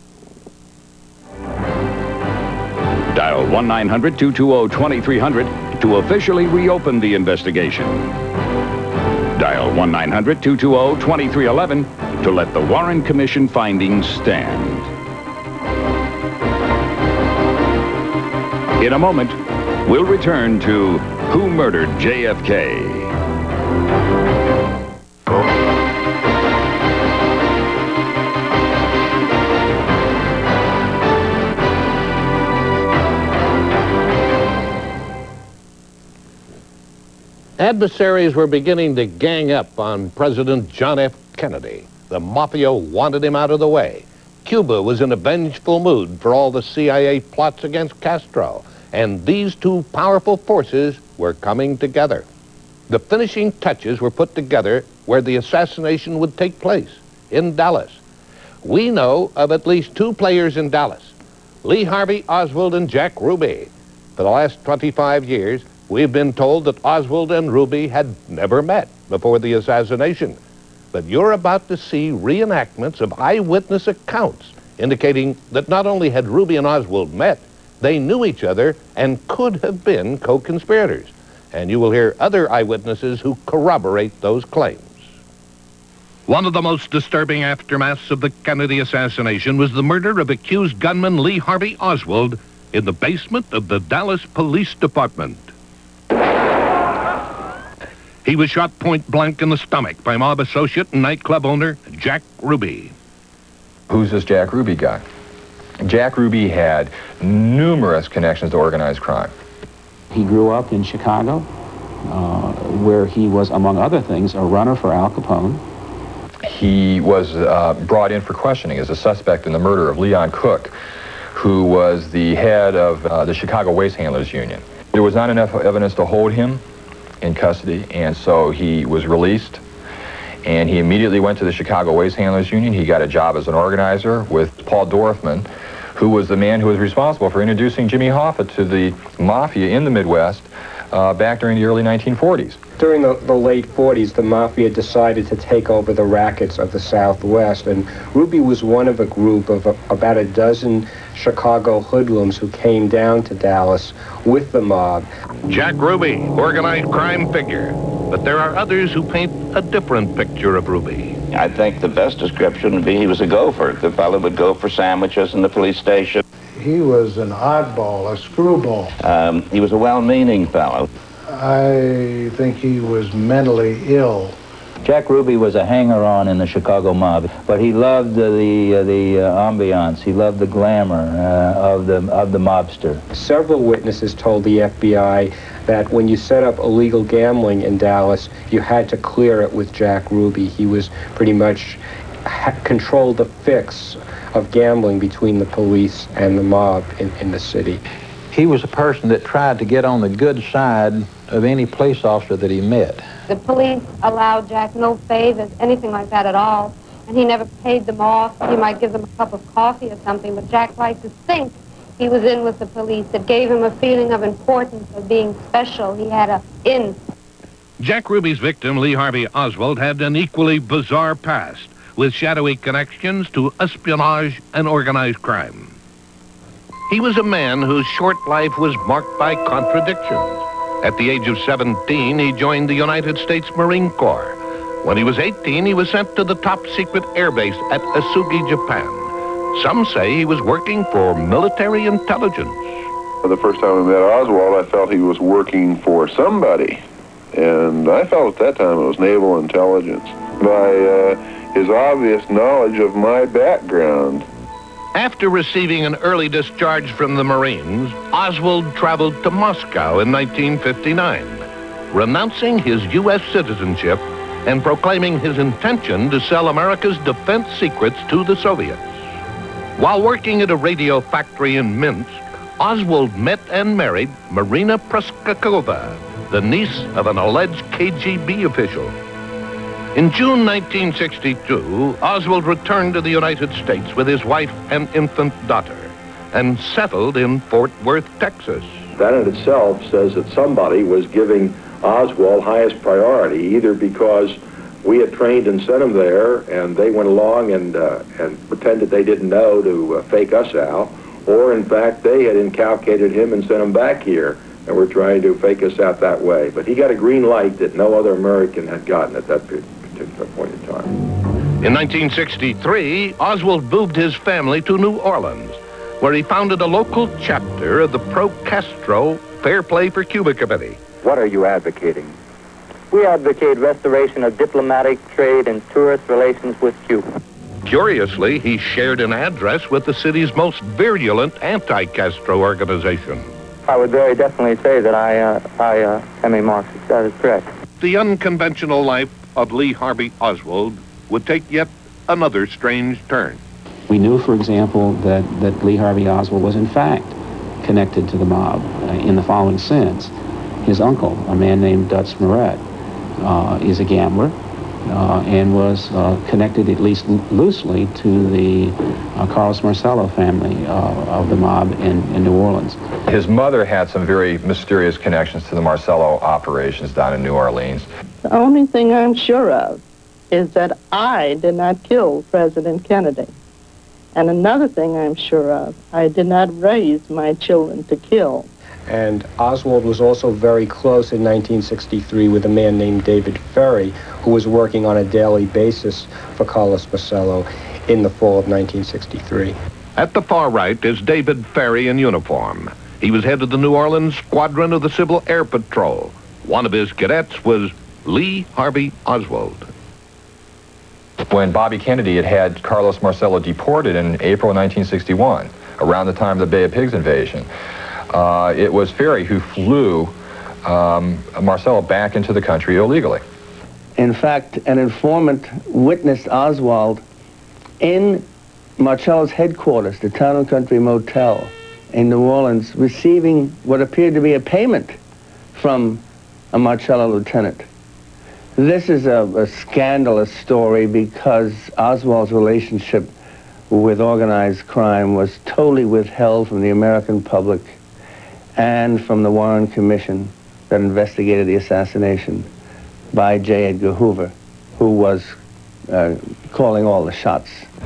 Dial one nine hundred, two two zero, two three zero zero to officially reopen the investigation. Dial one nine hundred, two two zero, two three one one to let the Warren Commission findings stand. In a moment, we'll return to Who Murdered J F K? Adversaries were beginning to gang up on President John F. Kennedy. The mafia wanted him out of the way. Cuba was in a vengeful mood for all the C I A plots against Castro, and these two powerful forces were coming together. The finishing touches were put together where the assassination would take place, in Dallas. We know of at least two players in Dallas, Lee Harvey Oswald and Jack Ruby. For the last twenty-five years, we've been told that Oswald and Ruby had never met before the assassination. But you're about to see reenactments of eyewitness accounts indicating that not only had Ruby and Oswald met, they knew each other and could have been co-conspirators. And you will hear other eyewitnesses who corroborate those claims. One of the most disturbing aftermaths of the Kennedy assassination was the murder of accused gunman Lee Harvey Oswald in the basement of the Dallas Police Department. He was shot point blank in the stomach by mob associate and nightclub owner Jack Ruby. Who's this Jack Ruby guy? Jack Ruby had numerous connections to organized crime. He grew up in Chicago, uh, where he was, among other things, a runner for Al Capone. He was uh, brought in for questioning as a suspect in the murder of Leon Cook, who was the head of uh, the Chicago Waste Handlers Union. There was not enough evidence to hold him in custody, and so he was released, and he immediately went to the Chicago Waste Handlers Union. He got a job as an organizer with Paul Dorfman, who was the man who was responsible for introducing Jimmy Hoffa to the mafia in the Midwest uh, back during the early nineteen forties. During the, the late forties, the mafia decided to take over the rackets of the Southwest, and Ruby was one of a group of a, about a dozen Chicago hoodlums who came down to Dallas with the mob. Jack Ruby, organized crime figure. But there are others who paint a different picture of Ruby. I think the best description would be he was a gopher. The fellow would go for sandwiches in the police station. He was an oddball, a screwball. Um, he was a well-meaning fellow. I think he was mentally ill. Jack Ruby was a hanger-on in the Chicago mob, but he loved uh, the uh, the uh, ambiance. He loved the glamour uh, of the of the mobster. Several witnesses told the F B I that when you set up illegal gambling in Dallas, you had to clear it with Jack Ruby. He was pretty much ha controlled the fix of gambling between the police and the mob in, in the city. He was a person that tried to get on the good side of any police officer that he met. The police allowed Jack no favors, anything like that at all, and he never paid them off. He might give them a cup of coffee or something, but Jack liked to think he was in with the police. It gave him a feeling of importance, of being special. He had a in. Jack Ruby's victim, Lee Harvey Oswald, had an equally bizarre past, with shadowy connections to espionage and organized crime. He was a man whose short life was marked by contradictions. At the age of seventeen, he joined the United States Marine Corps. When he was eighteen, he was sent to the top secret airbase at Asugi, Japan. Some say he was working for military intelligence. The first time I met Oswald, I felt he was working for somebody. And I felt at that time it was naval intelligence by uh, his obvious knowledge of my background. After receiving an early discharge from the Marines, Oswald traveled to Moscow in nineteen fifty-nine, renouncing his U S citizenship and proclaiming his intention to sell America's defense secrets to the Soviets. While working at a radio factory in Minsk, Oswald met and married Marina Preskakova, the niece of an alleged K G B official. In June nineteen sixty-two, Oswald returned to the United States with his wife and infant daughter and settled in Fort Worth, Texas. That in itself says that somebody was giving Oswald highest priority, either because we had trained and sent him there and they went along and, uh, and pretended they didn't know to uh, fake us out, or in fact they had incalcated him and sent him back here and were trying to fake us out that way. But he got a green light that no other American had gotten at that particular point in time. In nineteen sixty-three, Oswald moved his family to New Orleans, where he founded a local chapter of the pro-Castro Fair Play for Cuba Committee. What are you advocating? We advocate restoration of diplomatic, trade, and tourist relations with Cuba. Curiously, he shared an address with the city's most virulent anti-Castro organization. I would very definitely say that I, uh, I uh, am a Marxist. That is correct. The unconventional life of Lee Harvey Oswald would take yet another strange turn. We knew, for example, that, that Lee Harvey Oswald was in fact connected to the mob uh, in the following sense. His uncle, a man named Dutz Moret, uh, is a gambler uh, and was uh, connected at least loosely to the uh, Carlos Marcello family uh, of the mob in, in New Orleans. His mother had some very mysterious connections to the Marcello operations down in New Orleans. The only thing I'm sure of is that I did not kill President Kennedy. And another thing I'm sure of, I did not raise my children to kill. And Oswald was also very close in nineteen sixty-three with a man named David Ferry, who was working on a daily basis for Carlos Marcello in the fall of nineteen sixty-three. At the far right is David Ferry in uniform. He was head of the New Orleans Squadron of the Civil Air Patrol. One of his cadets was Lee Harvey Oswald. When Bobby Kennedy had had Carlos Marcello deported in April nineteen sixty-one, around the time of the Bay of Pigs invasion, uh, it was Ferry who flew um, Marcello back into the country illegally. In fact, an informant witnessed Oswald in Marcello's headquarters, the Town and Country Motel in New Orleans, receiving what appeared to be a payment from a Marcello lieutenant. This is a, a scandalous story because Oswald's relationship with organized crime was totally withheld from the American public and from the Warren Commission that investigated the assassination by J. Edgar Hoover, who was uh, calling all the shots.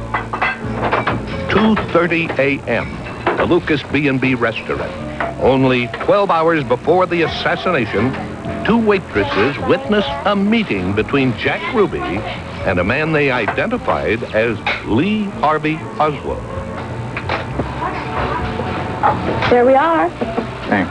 two thirty a m, the Lucas B and B restaurant. Only twelve hours before the assassination, two waitresses witnessed a meeting between Jack Ruby and a man they identified as Lee Harvey Oswald. There we are. Thanks.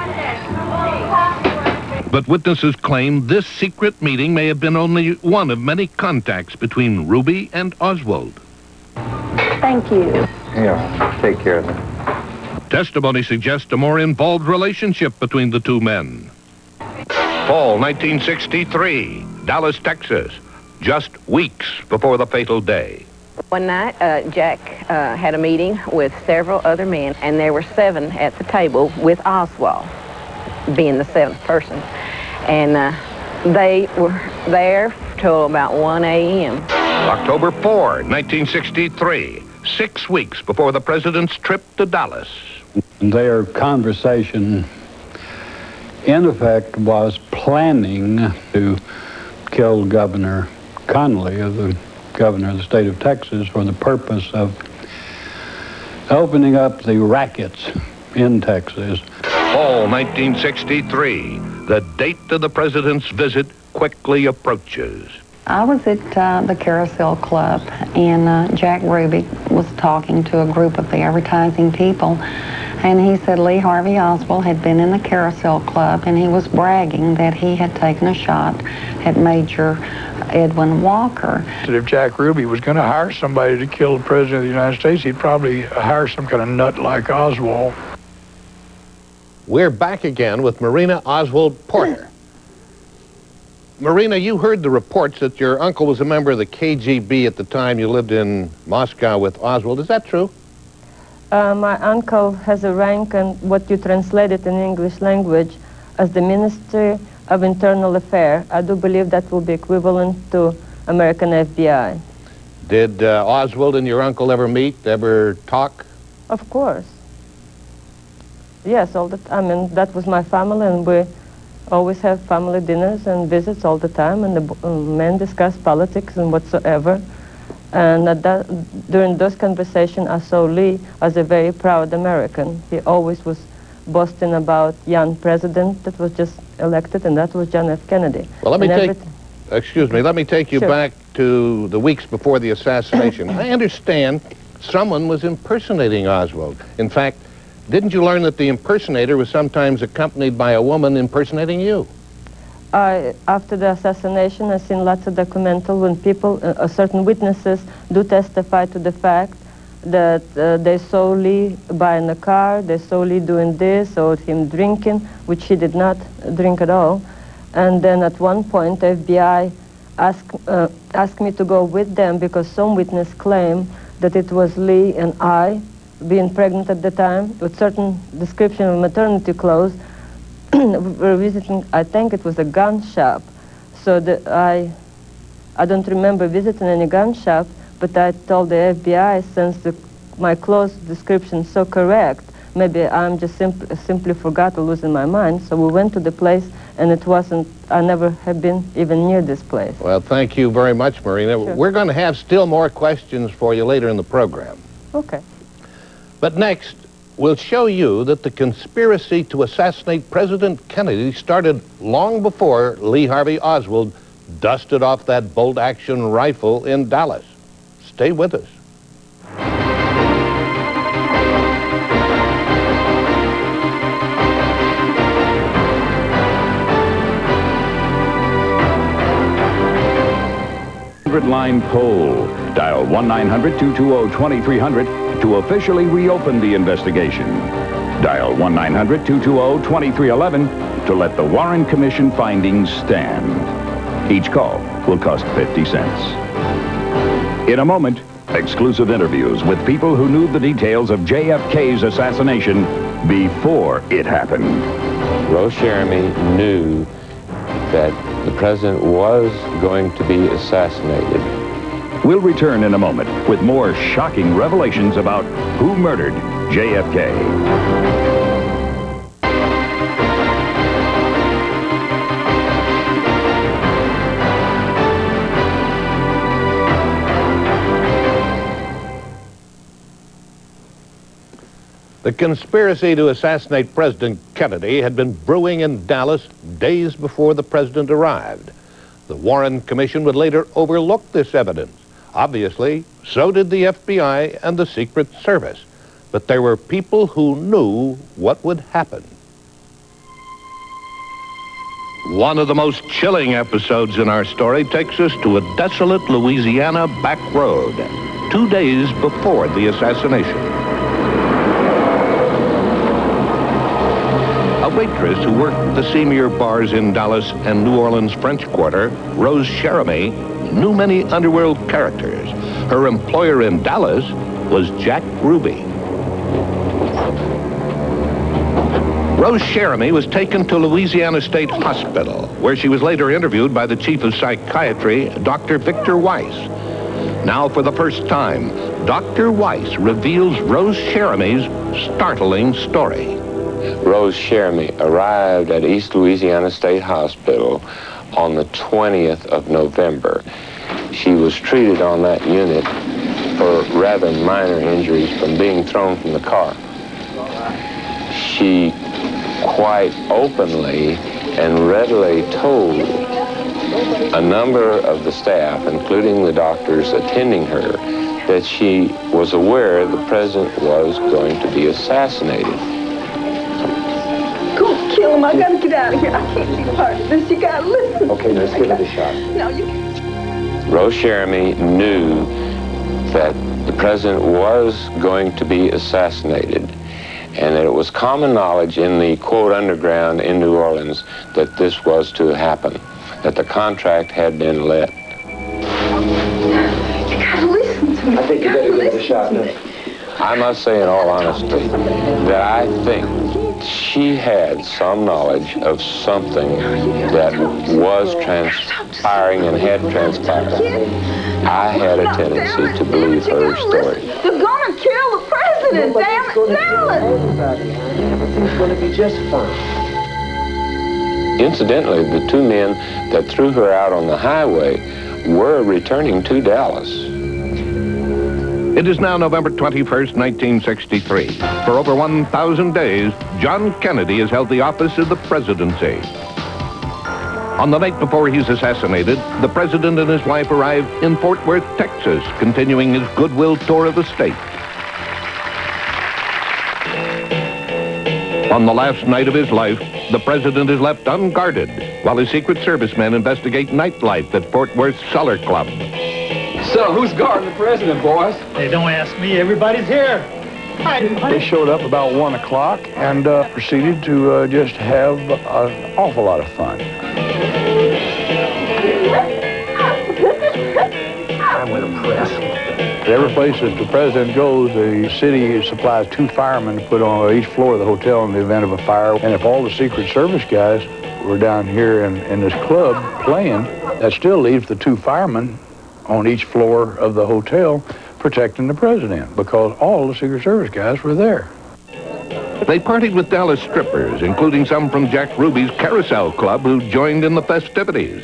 But witnesses claim this secret meeting may have been only one of many contacts between Ruby and Oswald. Thank you. Yeah, take care of it. Testimony suggests a more involved relationship between the two men. Fall nineteen sixty-three, Dallas, Texas, just weeks before the fatal day. One night, uh, Jack uh, had a meeting with several other men, and there were seven at the table with Oswald, being the seventh person. And uh, they were there till about one a m October fourth, nineteen sixty-three, six weeks before the president's trip to Dallas. Their conversation, in effect, was planning to kill Governor Connolly, of the governor of the state of Texas, for the purpose of opening up the rackets in Texas. Fall nineteen sixty-three, the date of the president's visit quickly approaches. I was at uh, the Carousel Club, and uh, Jack Ruby was talking to a group of the advertising people, and he said Lee Harvey Oswald had been in the Carousel Club, and he was bragging that he had taken a shot at Major Edwin Walker. If Jack Ruby was going to hire somebody to kill the President of the United States, he'd probably hire some kind of nut like Oswald. We're back again with Marina Oswald Porter. Marina, you heard the reports that your uncle was a member of the K G B at the time you lived in Moscow with Oswald. Is that true? Uh, my uncle has a rank in what you translated in English language as the Ministry of Internal Affairs. I do believe that will be equivalent to American F B I. Did uh, Oswald and your uncle ever meet, ever talk? Of course. Yes, all the time. I mean, that was my family, and we always have family dinners and visits all the time, and the uh, men discuss politics and whatsoever. And at that, during those conversations, I saw Lee as a very proud American. He always was boasting about young president that was just elected, and that was John F. Kennedy. Well, let me and take, excuse me, let me take you Sure. back to the weeks before the assassination. I understand someone was impersonating Oswald. In fact, didn't you learn that the impersonator was sometimes accompanied by a woman impersonating you? I, after the assassination, I've seen lots of documentary when people, uh, certain witnesses do testify to the fact that uh, they saw Lee buying a car, they saw Lee doing this, or him drinking, which he did not drink at all. And then at one point, the F B I asked, uh, asked me to go with them because some witness claimed that it was Lee and I, being pregnant at the time, with certain description of maternity clothes, we were visiting, I think it was a gun shop. So the, I, I don't remember visiting any gun shop, but I told the F B I, since the, my clothes description is so correct, maybe I'm just simply, simply forgot or losing my mind. So we went to the place, and it wasn't, I never have been even near this place. Well, thank you very much, Marina. Sure. We're going to have still more questions for you later in the program. Okay. But next, we'll show you that the conspiracy to assassinate President Kennedy started long before Lee Harvey Oswald dusted off that bolt-action rifle in Dallas. Stay with us. Line poll. Dial one nine hundred, two two zero, two three zero zero to officially reopen the investigation. Dial one nine hundred, two two zero, two three one one to let the Warren Commission findings stand. Each call will cost fifty cents. In a moment, exclusive interviews with people who knew the details of J F K's assassination before it happened. Rose Jeremy knew that the president was going to be assassinated. We'll return in a moment with more shocking revelations about who murdered J F K. The conspiracy to assassinate President Kennedy had been brewing in Dallas days before the president arrived. The Warren Commission would later overlook this evidence. Obviously, so did the F B I and the Secret Service. But there were people who knew what would happen. One of the most chilling episodes in our story takes us to a desolate Louisiana back road, two days before the assassination. A waitress who worked the Seymour bars in Dallas and New Orleans French Quarter, Rose Jeremy, knew many underworld characters. Her employer in Dallas was Jack Ruby. Rose Jeremy was taken to Louisiana State Hospital, where she was later interviewed by the chief of psychiatry, Doctor Victor Weiss. Now, for the first time, Doctor Weiss reveals Rose Jeremy's startling story. Rose Jeremy arrived at East Louisiana State Hospital on the twentieth of November. She was treated on that unit for rather minor injuries from being thrown from the car. She quite openly and readily told a number of the staff, including the doctors attending her, that she was aware the president was going to be assassinated. Go kill him. I gotta get out of here. I can't be part of this. You gotta listen. Okay, let's give it a shot. No, you can't. Rose Jeremy knew that the president was going to be assassinated, and that it was common knowledge in the, quote, underground in New Orleans that this was to happen, that the contract had been let. You gotta listen to me. I think you better give it a shot. I must say in all honesty that I think she had some knowledge of something that was transpiring and had transpired. I had a tendency to believe her story. They're gonna kill the president, damn it, Dallas! Everything's gonna be just fine. Incidentally, the two men that threw her out on the highway were returning to Dallas. It is now November twenty-first, nineteen sixty-three. For over one thousand days, John Kennedy has held the office of the presidency. On the night before he's assassinated, the president and his wife arrived in Fort Worth, Texas, continuing his goodwill tour of the state. On the last night of his life, the president is left unguarded while his Secret Service men investigate nightlife at Fort Worth's Cellar Club. So, who's guarding the president, boys? Hey, don't ask me. Everybody's here. They showed up about one o'clock and uh, proceeded to uh, just have an awful lot of fun. I'm impressed. Every place that the president goes, the city supplies two firemen to put on each floor of the hotel in the event of a fire. And if all the Secret Service guys were down here in, in this club playing, that still leaves the two firemen on each floor of the hotel protecting the president, because all the Secret Service guys were there. They partied with Dallas strippers, including some from Jack Ruby's Carousel Club, who joined in the festivities.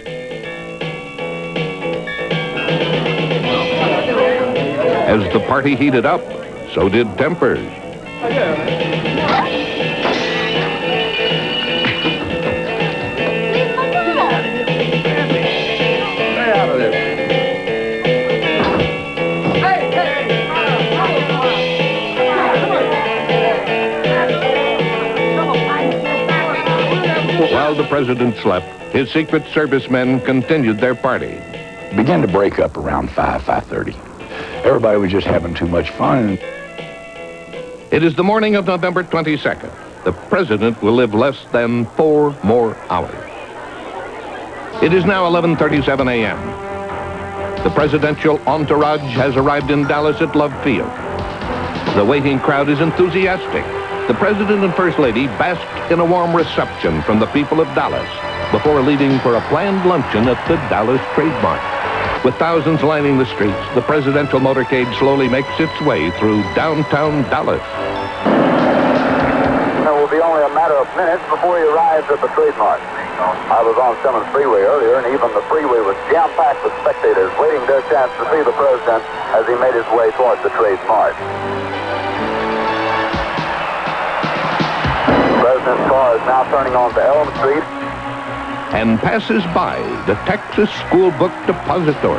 As the party heated up, so did tempers. While the president slept, his Secret Service men continued their party. It began to break up around five, five thirty. Everybody was just having too much fun. It is the morning of November twenty-second. The president will live less than four more hours. It is now eleven thirty-seven a m The presidential entourage has arrived in Dallas at Love Field. The waiting crowd is enthusiastic. The president and first lady basked in a warm reception from the people of Dallas before leaving for a planned luncheon at the Dallas Trade Mart. With thousands lining the streets, the presidential motorcade slowly makes its way through downtown Dallas. It will be only a matter of minutes before he arrives at the Trade Mart. I was on Simmons Freeway earlier, and even the freeway was jam-packed with spectators waiting their chance to see the president as he made his way towards the Trade Mart. The president's car is now turning onto Elm Street and passes by the Texas School Book Depository.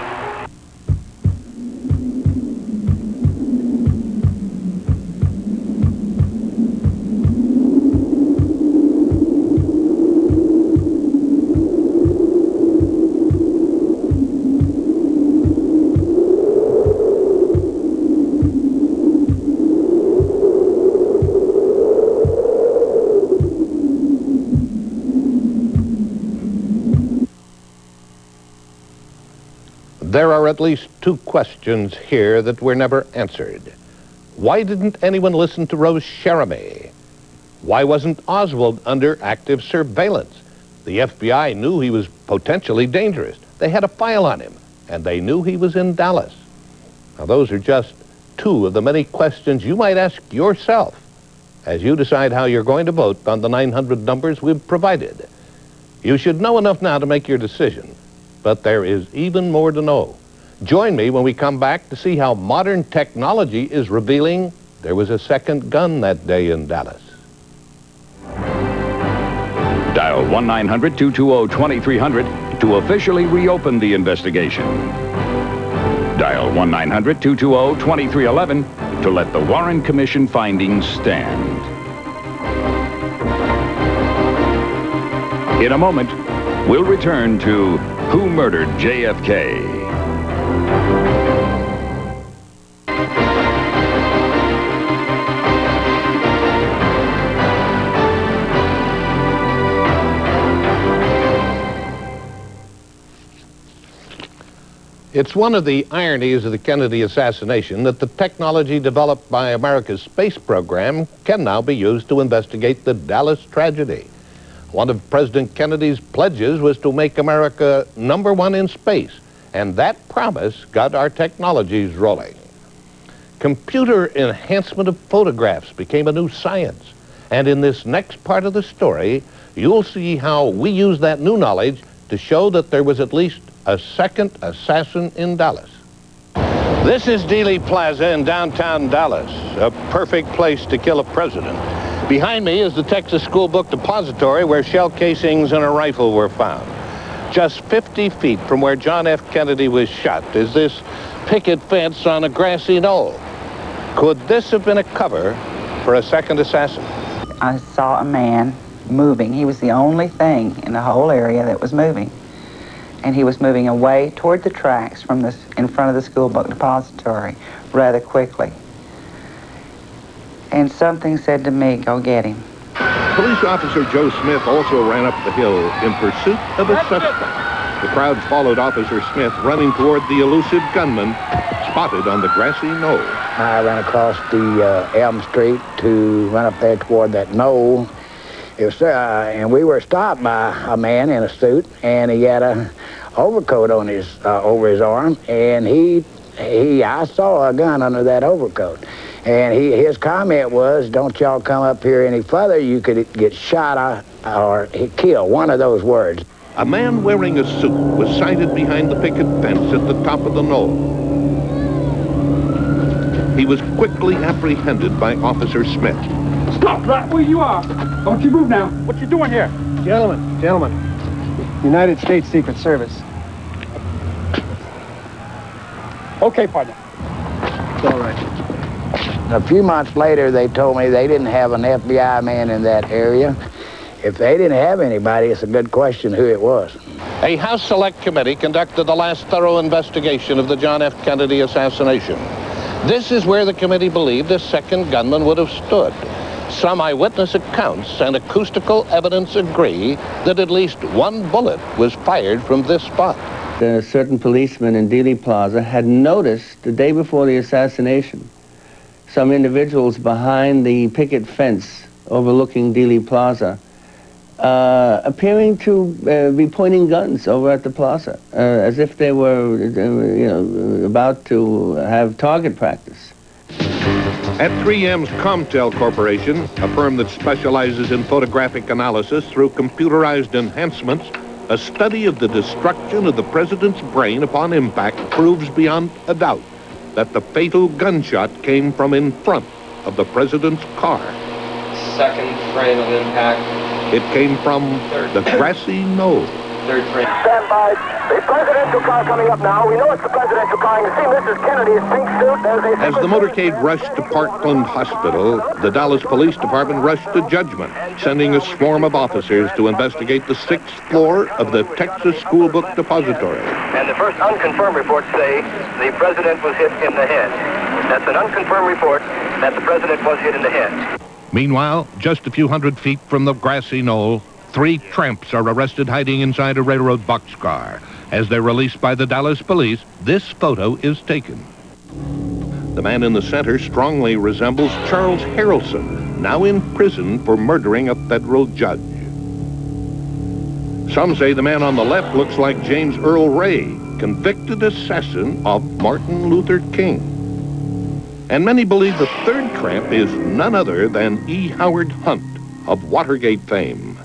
There are at least two questions here that were never answered. Why didn't anyone listen to Rose Jeremy? Why wasn't Oswald under active surveillance? The F B I knew he was potentially dangerous. They had a file on him, and they knew he was in Dallas. Now, those are just two of the many questions you might ask yourself as you decide how you're going to vote on the nine hundred numbers we've provided. You should know enough now to make your decision. But there is even more to know. Join me when we come back to see how modern technology is revealing there was a second gun that day in Dallas. Dial one nine hundred, two two zero, two three zero zero. to officially reopen the investigation. Dial one nine hundred, two two zero, two three one one to let the Warren Commission findings stand. In a moment, we'll return to Who Murdered J F K? It's one of the ironies of the Kennedy assassination that the technology developed by America's space program can now be used to investigate the Dallas tragedy. One of President Kennedy's pledges was to make America number one in space, and that promise got our technologies rolling. Computer enhancement of photographs became a new science, and in this next part of the story, you'll see how we use that new knowledge to show that there was at least a second assassin in Dallas. This is Dealey Plaza in downtown Dallas, a perfect place to kill a president. Behind me is the Texas School Book Depository where shell casings and a rifle were found. Just fifty feet from where John F. Kennedy was shot is this picket fence on a grassy knoll. Could this have been a cover for a second assassin? I saw a man moving. He was the only thing in the whole area that was moving. And he was moving away toward the tracks from this in front of the School Book Depository rather quickly. And something said to me, go get him. Police officer Joe Smith also ran up the hill in pursuit of a suspect. The crowd followed Officer Smith running toward the elusive gunman spotted on the grassy knoll. I ran across the uh, Elm Street to run up there toward that knoll. It was, uh, and we were stopped by a man in a suit, and he had a overcoat on his uh, over his arm, and he he I saw a gun under that overcoat, and he his comment was, "Don't y'all come up here any further, you could get shot or, or killed." One of those words. A man wearing a suit was sighted behind the picket fence at the top of the knoll. He was quickly apprehended by Officer Smith. Stop right where you are. Don't you move now. What you doing here? Gentlemen, gentlemen. United States Secret Service. Okay, partner. It's all right. A few months later, they told me they didn't have an F B I man in that area. If they didn't have anybody, it's a good question who it was. A House Select Committee conducted the last thorough investigation of the John F. Kennedy assassination. This is where the committee believed a second gunman would have stood. Some eyewitness accounts and acoustical evidence agree that at least one bullet was fired from this spot. A certain policeman in Dealey Plaza had noticed the day before the assassination some individuals behind the picket fence overlooking Dealey Plaza uh, appearing to uh, be pointing guns over at the plaza uh, as if they were uh, you know, about to have target practice. At three M's Comtel Corporation, a firm that specializes in photographic analysis through computerized enhancements, a study of the destruction of the president's brain upon impact proves beyond a doubt that the fatal gunshot came from in front of the president's car. Second frame of impact. It came from the grassy knoll. Third frame. Stand by. The presidential car coming up now. We know it's the presidential car. You can see Missus Kennedy's pink suit. There's a As the motorcade rushed to Parkland Hospital, the Dallas Police Department rushed to judgment, sending a swarm of officers to investigate the sixth floor of the Texas School Book Depository. And the first unconfirmed reports say the president was hit in the head. That's an unconfirmed report that the president was hit in the head. Meanwhile, just a few hundred feet from the grassy knoll, three tramps are arrested hiding inside a railroad boxcar. As they're released by the Dallas police, this photo is taken. The man in the center strongly resembles Charles Harrelson, now in prison for murdering a federal judge. Some say the man on the left looks like James Earl Ray, convicted assassin of Martin Luther King. And many believe the third tramp is none other than E. Howard Hunt of Watergate fame.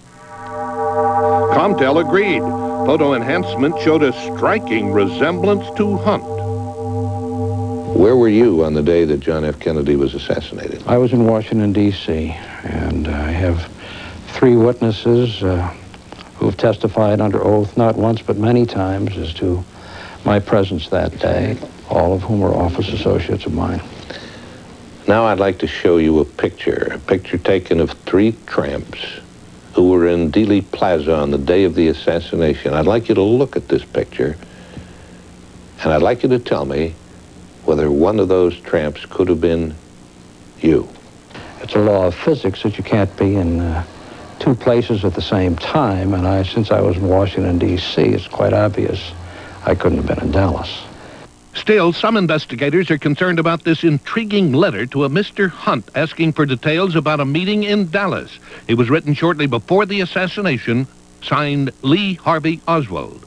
Comtel agreed. Photo enhancement showed a striking resemblance to Hunt. Where were you on the day that John F. Kennedy was assassinated? I was in Washington, D C, and I have three witnesses uh, who have testified under oath not once but many times as to my presence that day, all of whom were office associates of mine. Now I'd like to show you a picture, a picture taken of three tramps who were in Dealey Plaza on the day of the assassination. I'd like you to look at this picture, and I'd like you to tell me whether one of those tramps could have been you. It's a law of physics that you can't be in uh, two places at the same time, and I, since I was in Washington, D C, it's quite obvious I couldn't have been in Dallas. Still, some investigators are concerned about this intriguing letter to a Mister Hunt asking for details about a meeting in Dallas. It was written shortly before the assassination, signed Lee Harvey Oswald.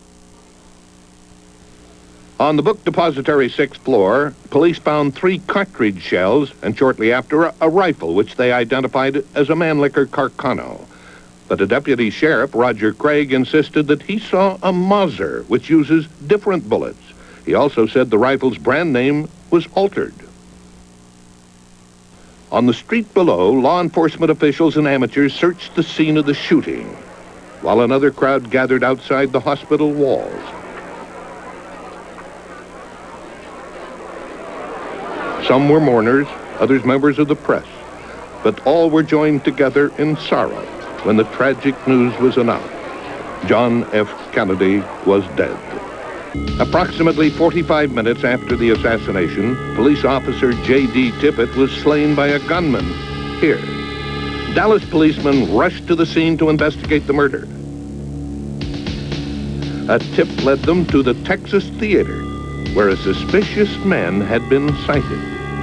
On the book depository sixth floor, police found three cartridge shells and shortly after a, a rifle which they identified as a Mannlicher Carcano. But a deputy sheriff, Roger Craig, insisted that he saw a Mauser which uses different bullets. He also said the rifle's brand name was altered. On the street below, law enforcement officials and amateurs searched the scene of the shooting, while another crowd gathered outside the hospital walls. Some were mourners, others members of the press, but all were joined together in sorrow when the tragic news was announced. John F. Kennedy was dead. Approximately forty-five minutes after the assassination, police officer J D Tippit was slain by a gunman here. Dallas policemen rushed to the scene to investigate the murder. A tip led them to the Texas Theater, where a suspicious man had been sighted.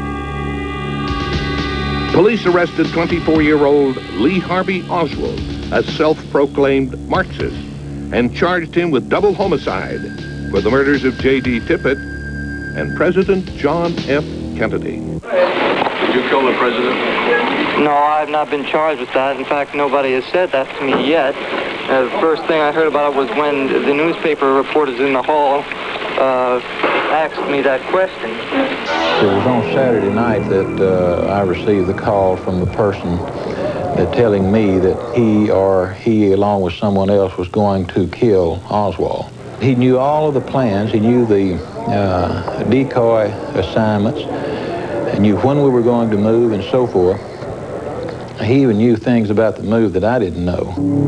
Police arrested twenty-four-year-old Lee Harvey Oswald, a self-proclaimed Marxist, and charged him with double homicide for the murders of J D Tippit and President John F. Kennedy. Did you kill the president? No, I've not been charged with that. In fact, nobody has said that to me yet. Uh, the first thing I heard about it was when the newspaper reporters in the hall uh, asked me that question. It was on Saturday night that uh, I received the call from the person that telling me that he or he, along with someone else, was going to kill Oswald. He knew all of the plans. He knew the uh, decoy assignments, and knew when we were going to move and so forth. He even knew things about the move that I didn't know.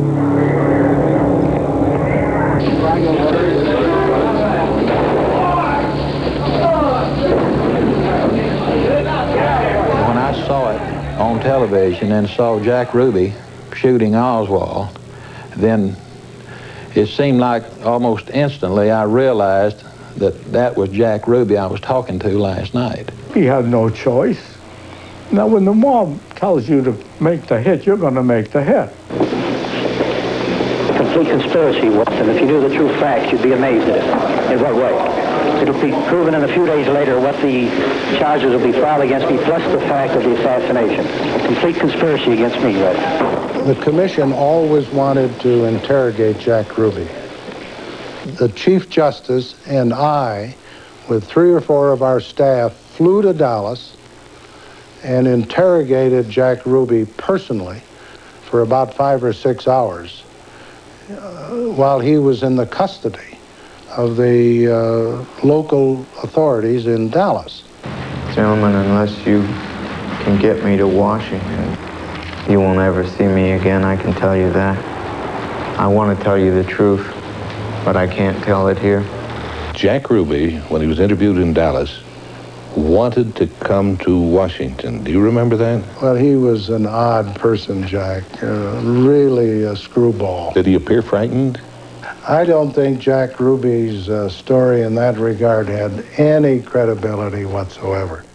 When I saw it on television and saw Jack Ruby shooting Oswald, then it seemed like almost instantly I realized that that was Jack Ruby I was talking to last night. He had no choice. Now, when the mob tells you to make the hit, you're going to make the hit. A complete conspiracy was, and if you knew the true facts, you'd be amazed at it. In what way? It'll be proven in a few days later what the charges will be filed against me, plus the fact of the assassination. A complete conspiracy against me, right? The commission always wanted to interrogate Jack Ruby. The Chief Justice and I, with three or four of our staff, flew to Dallas and interrogated Jack Ruby personally for about five or six hours uh, while he was in the custody of the uh, local authorities in Dallas. Gentlemen, unless you can get me to Washington, you won't ever see me again, I can tell you that. I want to tell you the truth, but I can't tell it here. Jack Ruby, when he was interviewed in Dallas, wanted to come to Washington. Do you remember that? Well, he was an odd person, Jack. Uh, really a screwball. Did he appear frightened? I don't think Jack Ruby's uh, story in that regard had any credibility whatsoever.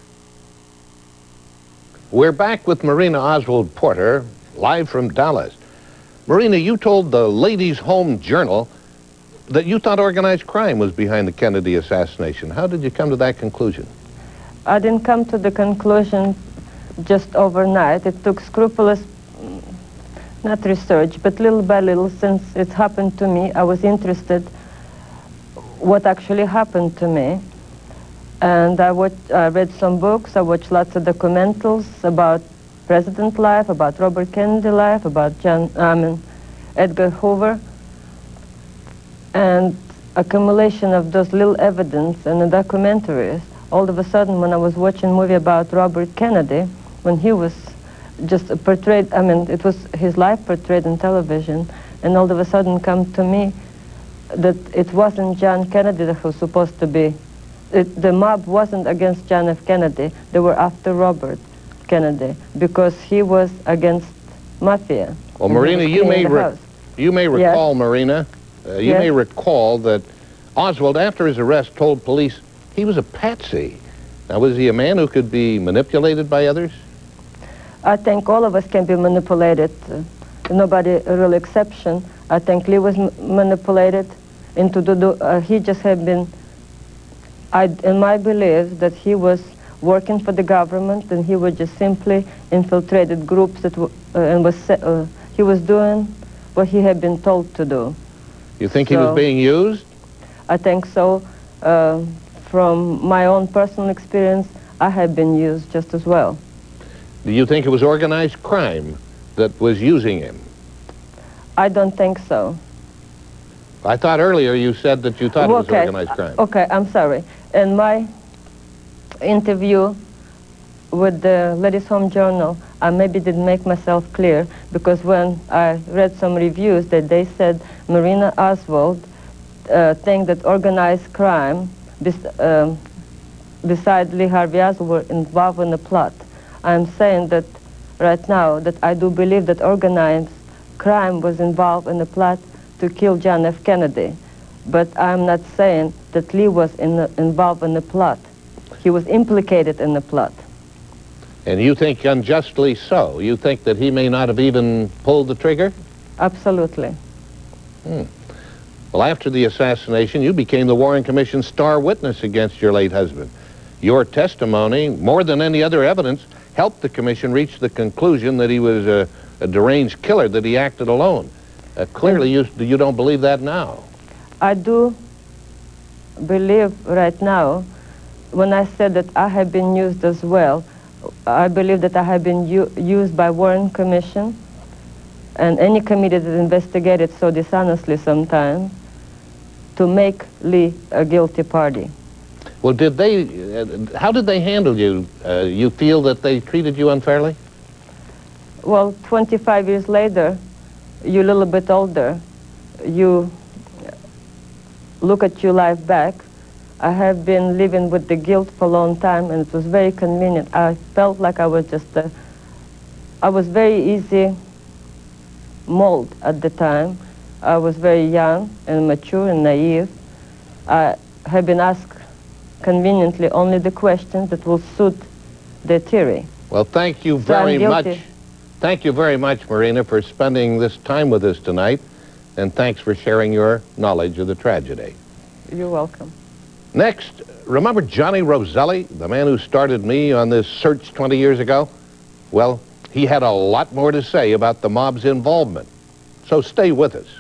We're back with Marina Oswald Porter, live from Dallas. Marina, you told the Ladies' Home Journal that you thought organized crime was behind the Kennedy assassination. How did you come to that conclusion? I didn't come to the conclusion just overnight. It took scrupulous, not research, but little by little, since it happened to me, I was interested what actually happened to me. And I, watched, I read some books, I watched lots of documentals about president life, about Robert Kennedy life, about John, I mean, Edgar Hoover. And accumulation of those little evidence in the documentaries, all of a sudden when I was watching a movie about Robert Kennedy, when he was just portrayed, I mean, it was his life portrayed on television, and all of a sudden come to me that it wasn't John Kennedy that was supposed to be, it, the mob wasn't against John F. Kennedy, they were after Robert Kennedy, because he was against mafia. Well, Marina, you may, re you may recall, yes. Marina, uh, you yes. may recall that Oswald, after his arrest, told police he was a patsy. Now, was he a man who could be manipulated by others? I think all of us can be manipulated. Uh, nobody a real exception. I think Lee was m manipulated into the, do uh, he just had been, I, in my belief, that he was working for the government and he was just simply infiltrated groups that w uh, and was, uh, he was doing what he had been told to do. You think so, he was being used? I think so. Uh, from my own personal experience, I had been used just as well. Do you think it was organized crime that was using him? I don't think so. I thought earlier you said that you thought okay. it was organized crime. Okay, I'm sorry. In my interview with the Ladies' Home Journal, I maybe didn't make myself clear, because when I read some reviews that they said Marina Oswald uh, think that organized crime bes um, beside Lee Harvey Oswald were involved in the plot. I'm saying that right now that I do believe that organized crime was involved in the plot to kill John F. Kennedy. But I'm not saying that Lee was in the, involved in the plot. He was implicated in the plot. And you think unjustly so? You think that he may not have even pulled the trigger? Absolutely. Hmm. Well, after the assassination, you became the Warren Commission's star witness against your late husband. Your testimony, more than any other evidence, helped the commission reach the conclusion that he was a, a deranged killer, that he acted alone. Uh, clearly, you, you don't believe that now. I do believe right now, when I said that I have been used as well, I believe that I have been used by Warren Commission and any committee that investigated so dishonestly sometimes to make Lee a guilty party. Well, did they, uh, how did they handle you? Uh, you feel that they treated you unfairly? Well, twenty-five years later, you're a little bit older. You look at your life back. I have been living with the guilt for a long time, and it was very convenient. I felt like I was just a, I was very easy mold at the time. I was very young and mature and naive. I have been asked conveniently only the questions that will suit their theory. Well, thank you very much. Thank you very much, Marina, for spending this time with us tonight, and thanks for sharing your knowledge of the tragedy. You're welcome. Next, remember Johnny Roselli, the man who started me on this search twenty years ago? Well, he had a lot more to say about the mob's involvement. So stay with us.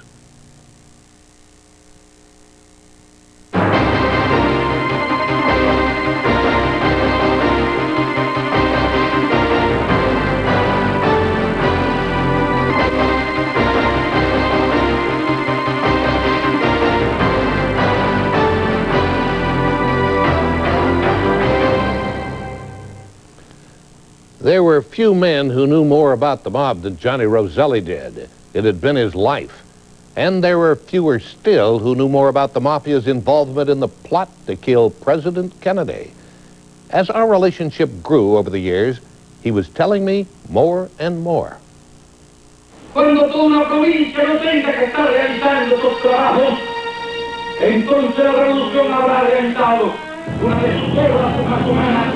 There were few men who knew more about the mob than Johnny Roselli did. It had been his life. And there were fewer still who knew more about the mafia's involvement in the plot to kill President Kennedy. As our relationship grew over the years, he was telling me more and more. Cuando toda una provincia no tenga que estar realizando esos trabajos, entonces la revolución habrá realizado una de sus obras más humanas.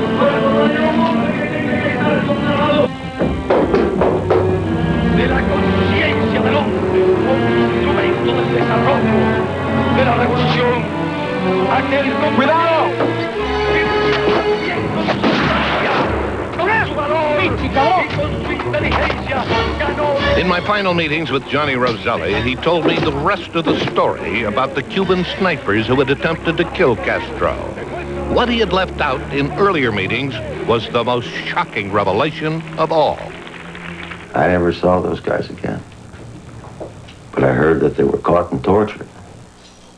De la conciencia del hombre como instrumento del desarrollo de la revolución. Aquel ¡cuidado! Con su valor y con su inteligencia ganó. In my final meetings with Johnny Roselli, he told me the rest of the story about the Cuban snipers who had attempted to kill Castro. What he had left out in earlier meetings was the most shocking revelation of all. I never saw those guys again. But I heard that they were caught and tortured.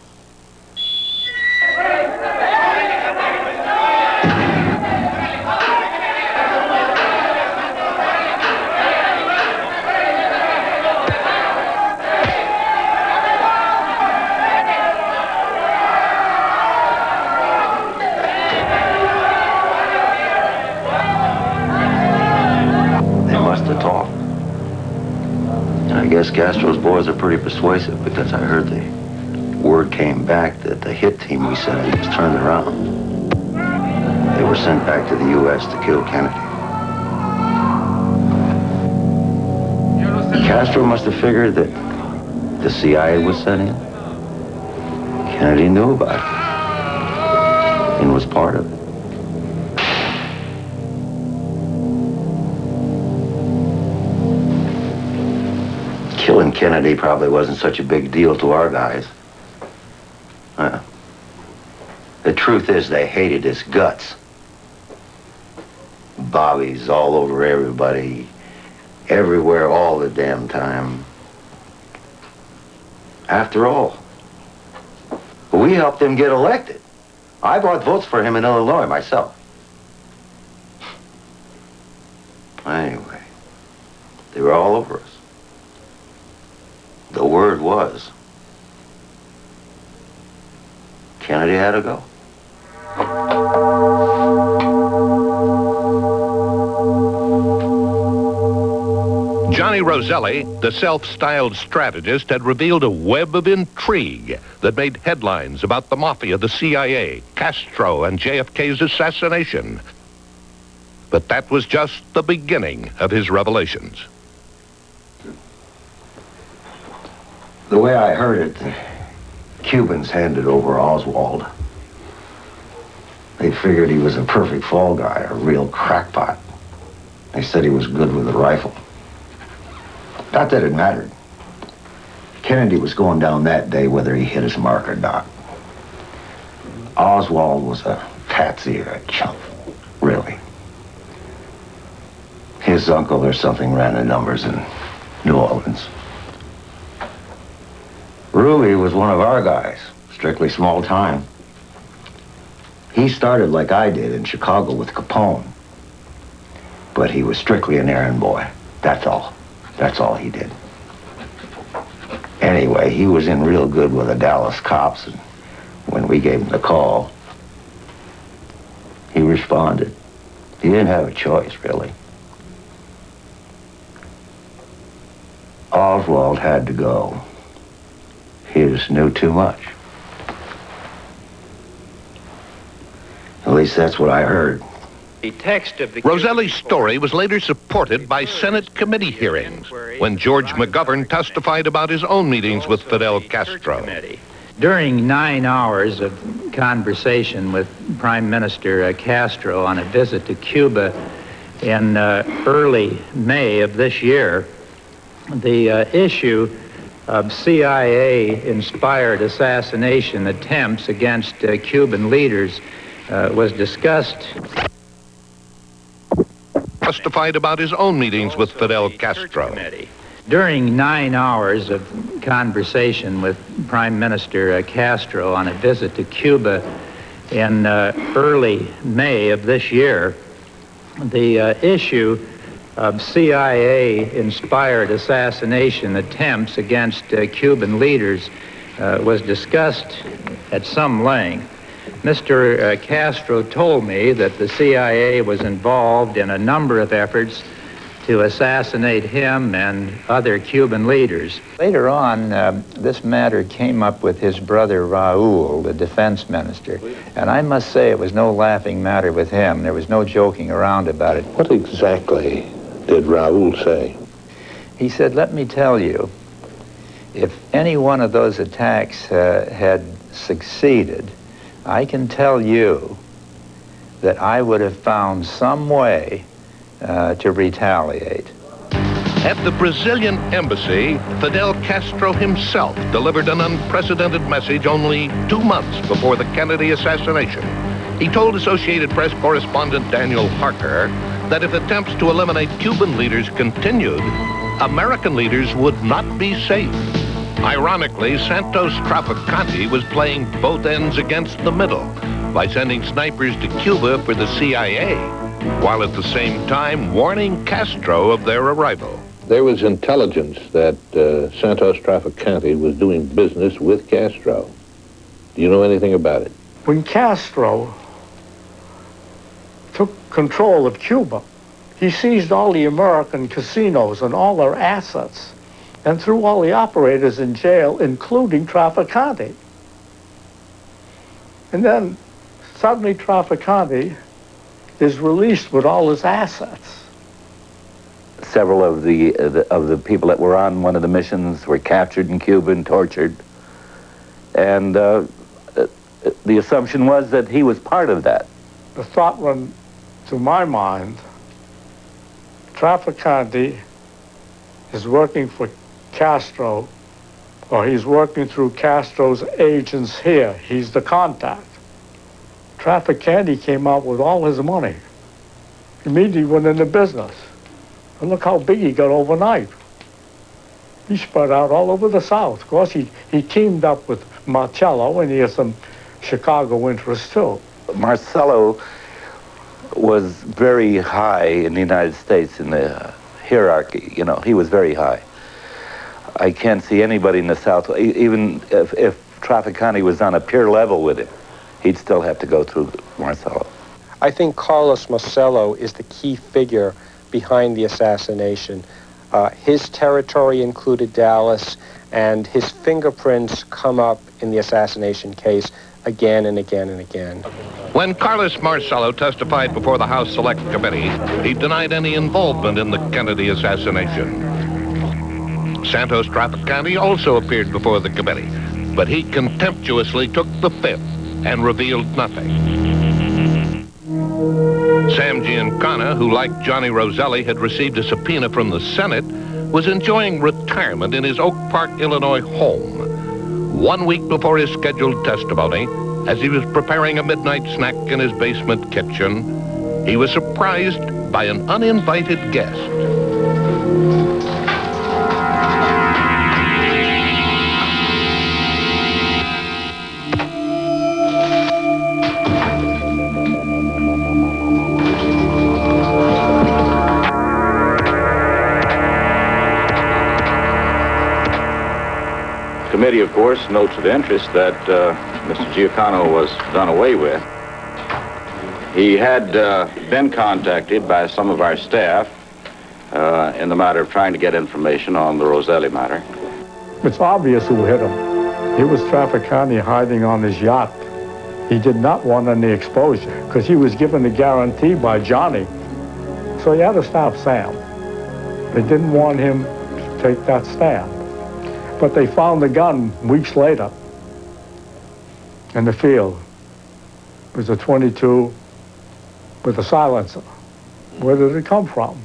guess Castro's boys are pretty persuasive because I heard the word came back that the hit team we sent in was turned around. They were sent back to the U S to kill Kennedy. Castro must have figured that the C I A was sent in. Kennedy knew about it and was part of it. Killing Kennedy probably wasn't such a big deal to our guys. Uh, the truth is they hated his guts. Bobbies all over everybody, everywhere, all the damn time. After all, we helped him get elected. I bought votes for him in Illinois myself. Anyway, they were all over us. The word was, Kennedy had to go. Johnny Roselli, the self-styled strategist, had revealed a web of intrigue that made headlines about the mafia, the C I A, Castro, and J F K's assassination. But that was just the beginning of his revelations. The way I heard it, the Cubans handed over Oswald. They figured he was a perfect fall guy, a real crackpot. They said he was good with a rifle. Not that it mattered. Kennedy was going down that day whether he hit his mark or not. Oswald was a patsy or a chump, really. His uncle or something ran the numbers in New Orleans. Ruby was one of our guys, strictly small time. He started like I did in Chicago with Capone. But he was strictly an errand boy, that's all. That's all he did. Anyway, he was in real good with the Dallas cops, and when we gave him the call, he responded. He didn't have a choice, really. Oswald had to go. He just knew too much. At least that's what I heard. The text of the Roselli's story was later supported by Senate committee hearings when George McGovern testified about his own meetings with Fidel Castro. During nine hours of conversation with Prime Minister uh, Castro on a visit to Cuba in uh, early May of this year, the uh, issue of C I A-inspired assassination attempts against uh, Cuban leaders uh, was discussed. Testified about his own meetings with Fidel Castro. During nine hours of conversation with Prime Minister uh, Castro on a visit to Cuba in uh, early May of this year, the uh, issue of C I A-inspired assassination attempts against uh, Cuban leaders uh, was discussed at some length. Mister Uh, Castro told me that the C I A was involved in a number of efforts to assassinate him and other Cuban leaders. Later on, uh, this matter came up with his brother Raul, the defense minister, and I must say it was no laughing matter with him. There was no joking around about it. What exactly did Raul say? He said, let me tell you, if any one of those attacks uh, had succeeded, I can tell you that I would have found some way uh, to retaliate. At the Brazilian embassy, Fidel Castro himself delivered an unprecedented message only two months before the Kennedy assassination. He told Associated Press correspondent Daniel Harker that if attempts to eliminate Cuban leaders continued, American leaders would not be safe. Ironically, Santos Trafficante was playing both ends against the middle by sending snipers to Cuba for the C I A, while at the same time warning Castro of their arrival. There was intelligence that uh, Santos Trafficante was doing business with Castro. Do you know anything about it? When Castro took control of Cuba, he seized all the American casinos and all their assets. and threw all the operators in jail, including Trafficante. And then suddenly Trafficante is released with all his assets. Several of the, uh, the of the people that were on one of the missions were captured in Cuba and tortured. And uh, uh, the assumption was that he was part of that. The thought went to my mind, Trafficante is working for Castro, or he's working through Castro's agents here. He's the contact. Trafficante came out with all his money. Immediately went into business. And look how big he got overnight. He spread out all over the South. Of course, he, he teamed up with Marcello, and he has some Chicago interests too. Marcello was very high in the United States in the hierarchy. You know, he was very high. I can't see anybody in the South, even if, if Trafficante was on a peer level with him, he'd still have to go through Marcello. I think Carlos Marcello is the key figure behind the assassination. Uh, his territory included Dallas, and his fingerprints come up in the assassination case again and again and again. When Carlos Marcello testified before the House Select Committee, he denied any involvement in the Kennedy assassination. Santos Trafficante also appeared before the committee, but he contemptuously took the fifth and revealed nothing. Sam Giancana, who like Johnny Roselli had received a subpoena from the Senate, was enjoying retirement in his Oak Park, Illinois home. One week before his scheduled testimony, as he was preparing a midnight snack in his basement kitchen, he was surprised by an uninvited guest. The committee, of course, notes with interest that uh, Mister Giancana was done away with. He had uh, been contacted by some of our staff uh, in the matter of trying to get information on the Roselli matter. It's obvious who hit him. It was Trafficante hiding on his yacht. He did not want any exposure because he was given a guarantee by Johnny. So he had to stop Sam. They didn't want him to take that stand. But they found the gun weeks later in the field. It was a twenty-two with a silencer. Where did it come from?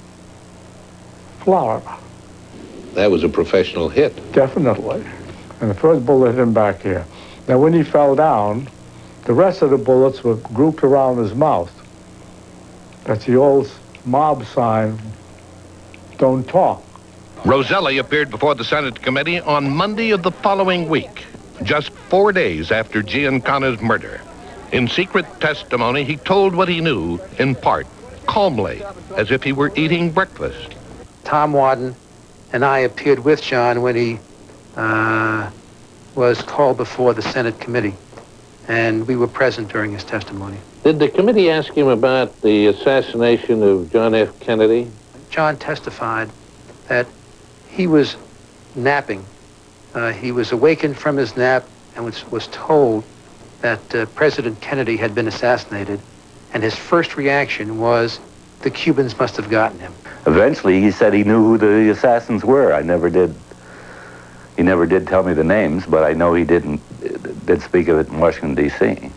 Florida. That was a professional hit. Definitely. And the first bullet hit him back here. Now, when he fell down, the rest of the bullets were grouped around his mouth. That's the old mob sign, don't talk. Roselli appeared before the Senate committee on Monday of the following week, just four days after Giancana's murder. In secret testimony, he told what he knew, in part, calmly, as if he were eating breakfast. Tom Wadden and I appeared with John when he uh, was called before the Senate committee, and we were present during his testimony. Did the committee ask him about the assassination of John F. Kennedy? John testified that he was napping. Uh, he was awakened from his nap and was, was told that uh, President Kennedy had been assassinated, and his first reaction was the Cubans must have gotten him. Eventually, he said he knew who the assassins were. I never did. He never did tell me the names, but I know he didn't did speak of it in Washington, D C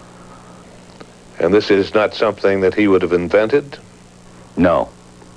And this is not something that he would have invented? No.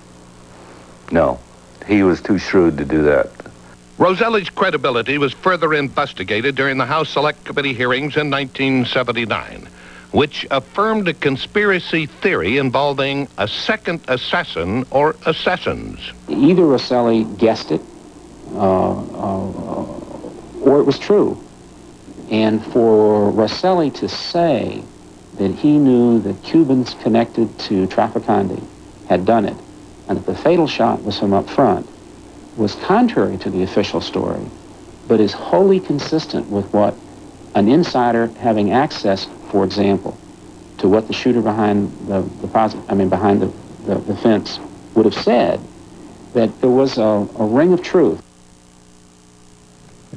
No. He was too shrewd to do that. Roselli's credibility was further investigated during the House Select Committee hearings in nineteen seventy-nine, which affirmed a conspiracy theory involving a second assassin or assassins. Either Roselli guessed it, uh, uh, or it was true. And for Roselli to say that he knew that Cubans connected to Trafficante had done it, and that the fatal shot was from up front, was contrary to the official story, but is wholly consistent with what an insider having access, for example, to what the shooter behind the, the posit- I mean behind the, the, the fence would have said, that there was a, a ring of truth.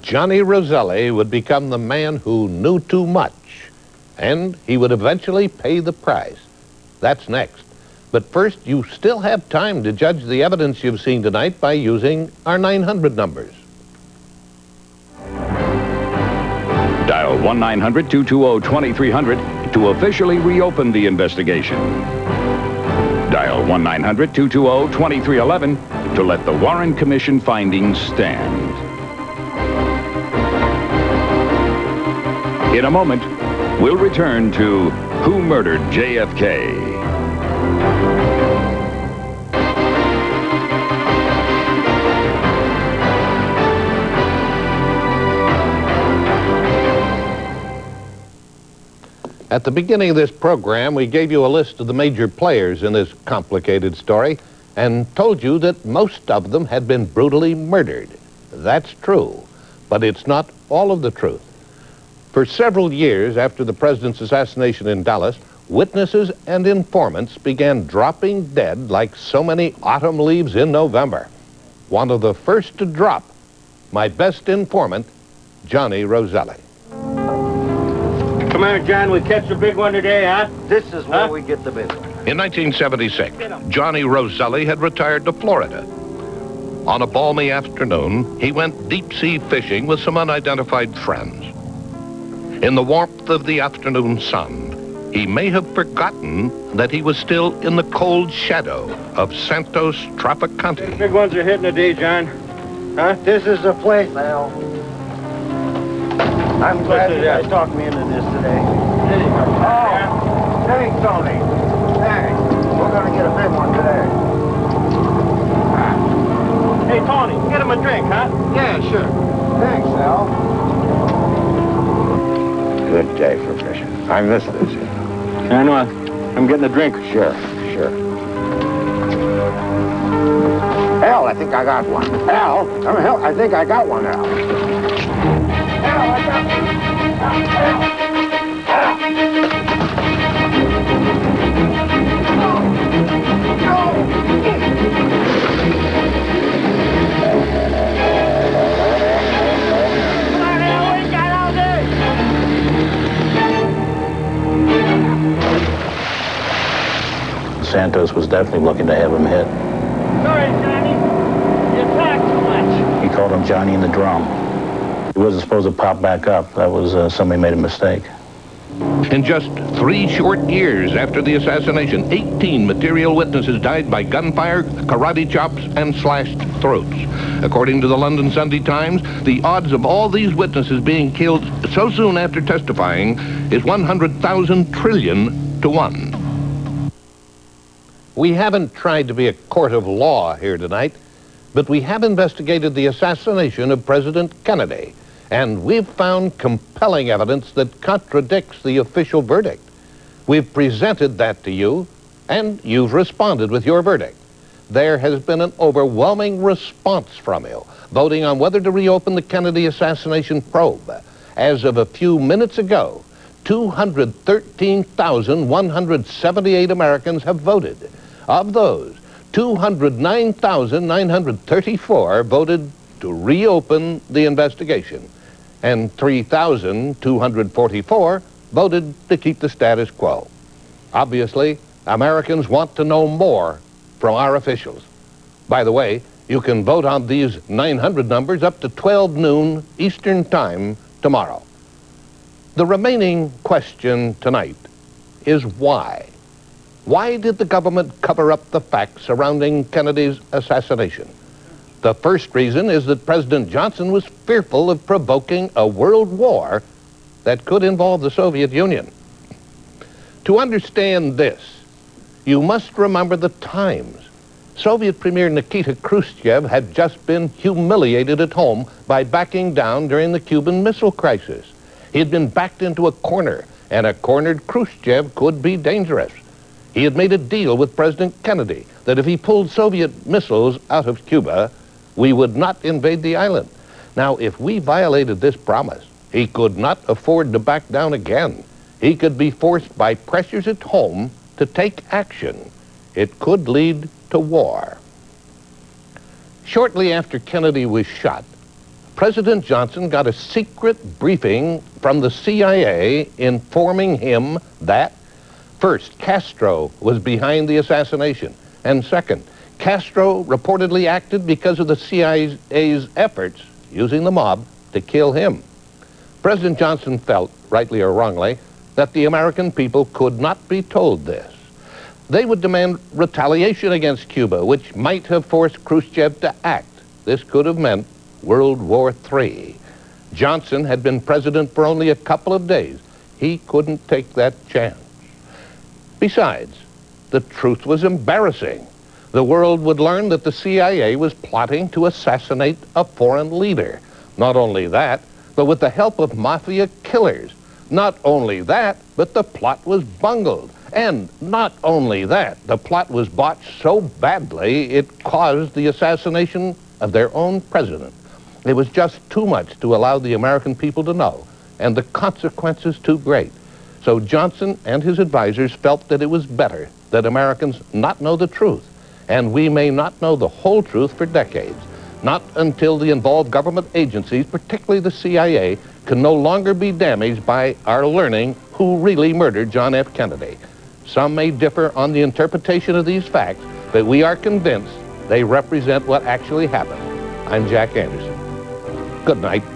Johnny Roselli would become the man who knew too much, and he would eventually pay the price. That's next. But first, you still have time to judge the evidence you've seen tonight by using our nine hundred numbers. Dial one nine hundred, two two zero, two three zero zero to officially reopen the investigation. Dial one nine hundred, two two zero, two three one one to let the Warren Commission findings stand. In a moment, we'll return to Who Murdered J F K? At the beginning of this program, we gave you a list of the major players in this complicated story and told you that most of them had been brutally murdered. That's true, but it's not all of the truth. For several years after the president's assassination in Dallas, witnesses and informants began dropping dead like so many autumn leaves in November. One of the first to drop, my best informant, Johnny Roselli. Come on, John, we catch a big one today, huh? This is where huh? we get the big one. In nineteen seventy-six, Johnny Roselli had retired to Florida. On a balmy afternoon, he went deep-sea fishing with some unidentified friends. In the warmth of the afternoon sun, he may have forgotten that he was still in the cold shadow of Santos Traficante. Big ones are hitting today, John. Huh? This is the place, Al. I'm glad you guys talked me into this today. Oh, thanks, Tony. Thanks. We're going to get a big one today. Hey, Tony, get him a drink, huh? Yeah, sure. Thanks, Al. Good day for fishing. I miss this, you know. I know. I'm getting a drink. Sure, sure. Al, I think I got one. Al, I mean, hell, I think I got one, Al. Al, I got one. Al, Al. Santos was definitely looking to have him hit. Sorry, Johnny. You talk too much. He called him Johnny in the drum. He wasn't supposed to pop back up. That was uh, somebody made a mistake. In just three short years after the assassination, eighteen material witnesses died by gunfire, karate chops, and slashed throats. According to the London Sunday Times, the odds of all these witnesses being killed so soon after testifying is one hundred thousand trillion to one. We haven't tried to be a court of law here tonight, but we have investigated the assassination of President Kennedy, and we've found compelling evidence that contradicts the official verdict. We've presented that to you, and you've responded with your verdict. There has been an overwhelming response from you, voting on whether to reopen the Kennedy assassination probe. As of a few minutes ago, two hundred thirteen thousand one hundred seventy-eight Americans have voted. Of those, two hundred nine thousand nine hundred thirty-four voted to reopen the investigation, and three thousand two hundred forty-four voted to keep the status quo. Obviously, Americans want to know more from our officials. By the way, you can vote on these nine hundred numbers up to twelve noon Eastern Time tomorrow. The remaining question tonight is why? Why did the government cover up the facts surrounding Kennedy's assassination? The first reason is that President Johnson was fearful of provoking a world war that could involve the Soviet Union. To understand this, you must remember the times. Soviet Premier Nikita Khrushchev had just been humiliated at home by backing down during the Cuban Missile Crisis. He had been backed into a corner, and a cornered Khrushchev could be dangerous. He had made a deal with President Kennedy that if he pulled Soviet missiles out of Cuba, we would not invade the island. Now, if we violated this promise, he could not afford to back down again. He could be forced by pressures at home to take action. It could lead to war. Shortly after Kennedy was shot, President Johnson got a secret briefing from the C I A informing him that, first, Castro was behind the assassination, and second, Castro reportedly acted because of the C I A's efforts, using the mob, to kill him. President Johnson felt, rightly or wrongly, that the American people could not be told this. They would demand retaliation against Cuba, which might have forced Khrushchev to act. This could have meant World War Three. Johnson had been president for only a couple of days. He couldn't take that chance. Besides, the truth was embarrassing. The world would learn that the C I A was plotting to assassinate a foreign leader. Not only that, but with the help of mafia killers. Not only that, but the plot was bungled. And not only that, the plot was botched so badly it caused the assassination of their own president. It was just too much to allow the American people to know, and the consequences too great. So Johnson and his advisors felt that it was better that Americans not know the truth, and we may not know the whole truth for decades, not until the involved government agencies, particularly the C I A, can no longer be damaged by our learning who really murdered John F. Kennedy. Some may differ on the interpretation of these facts, but we are convinced they represent what actually happened. I'm Jack Anderson. Good night.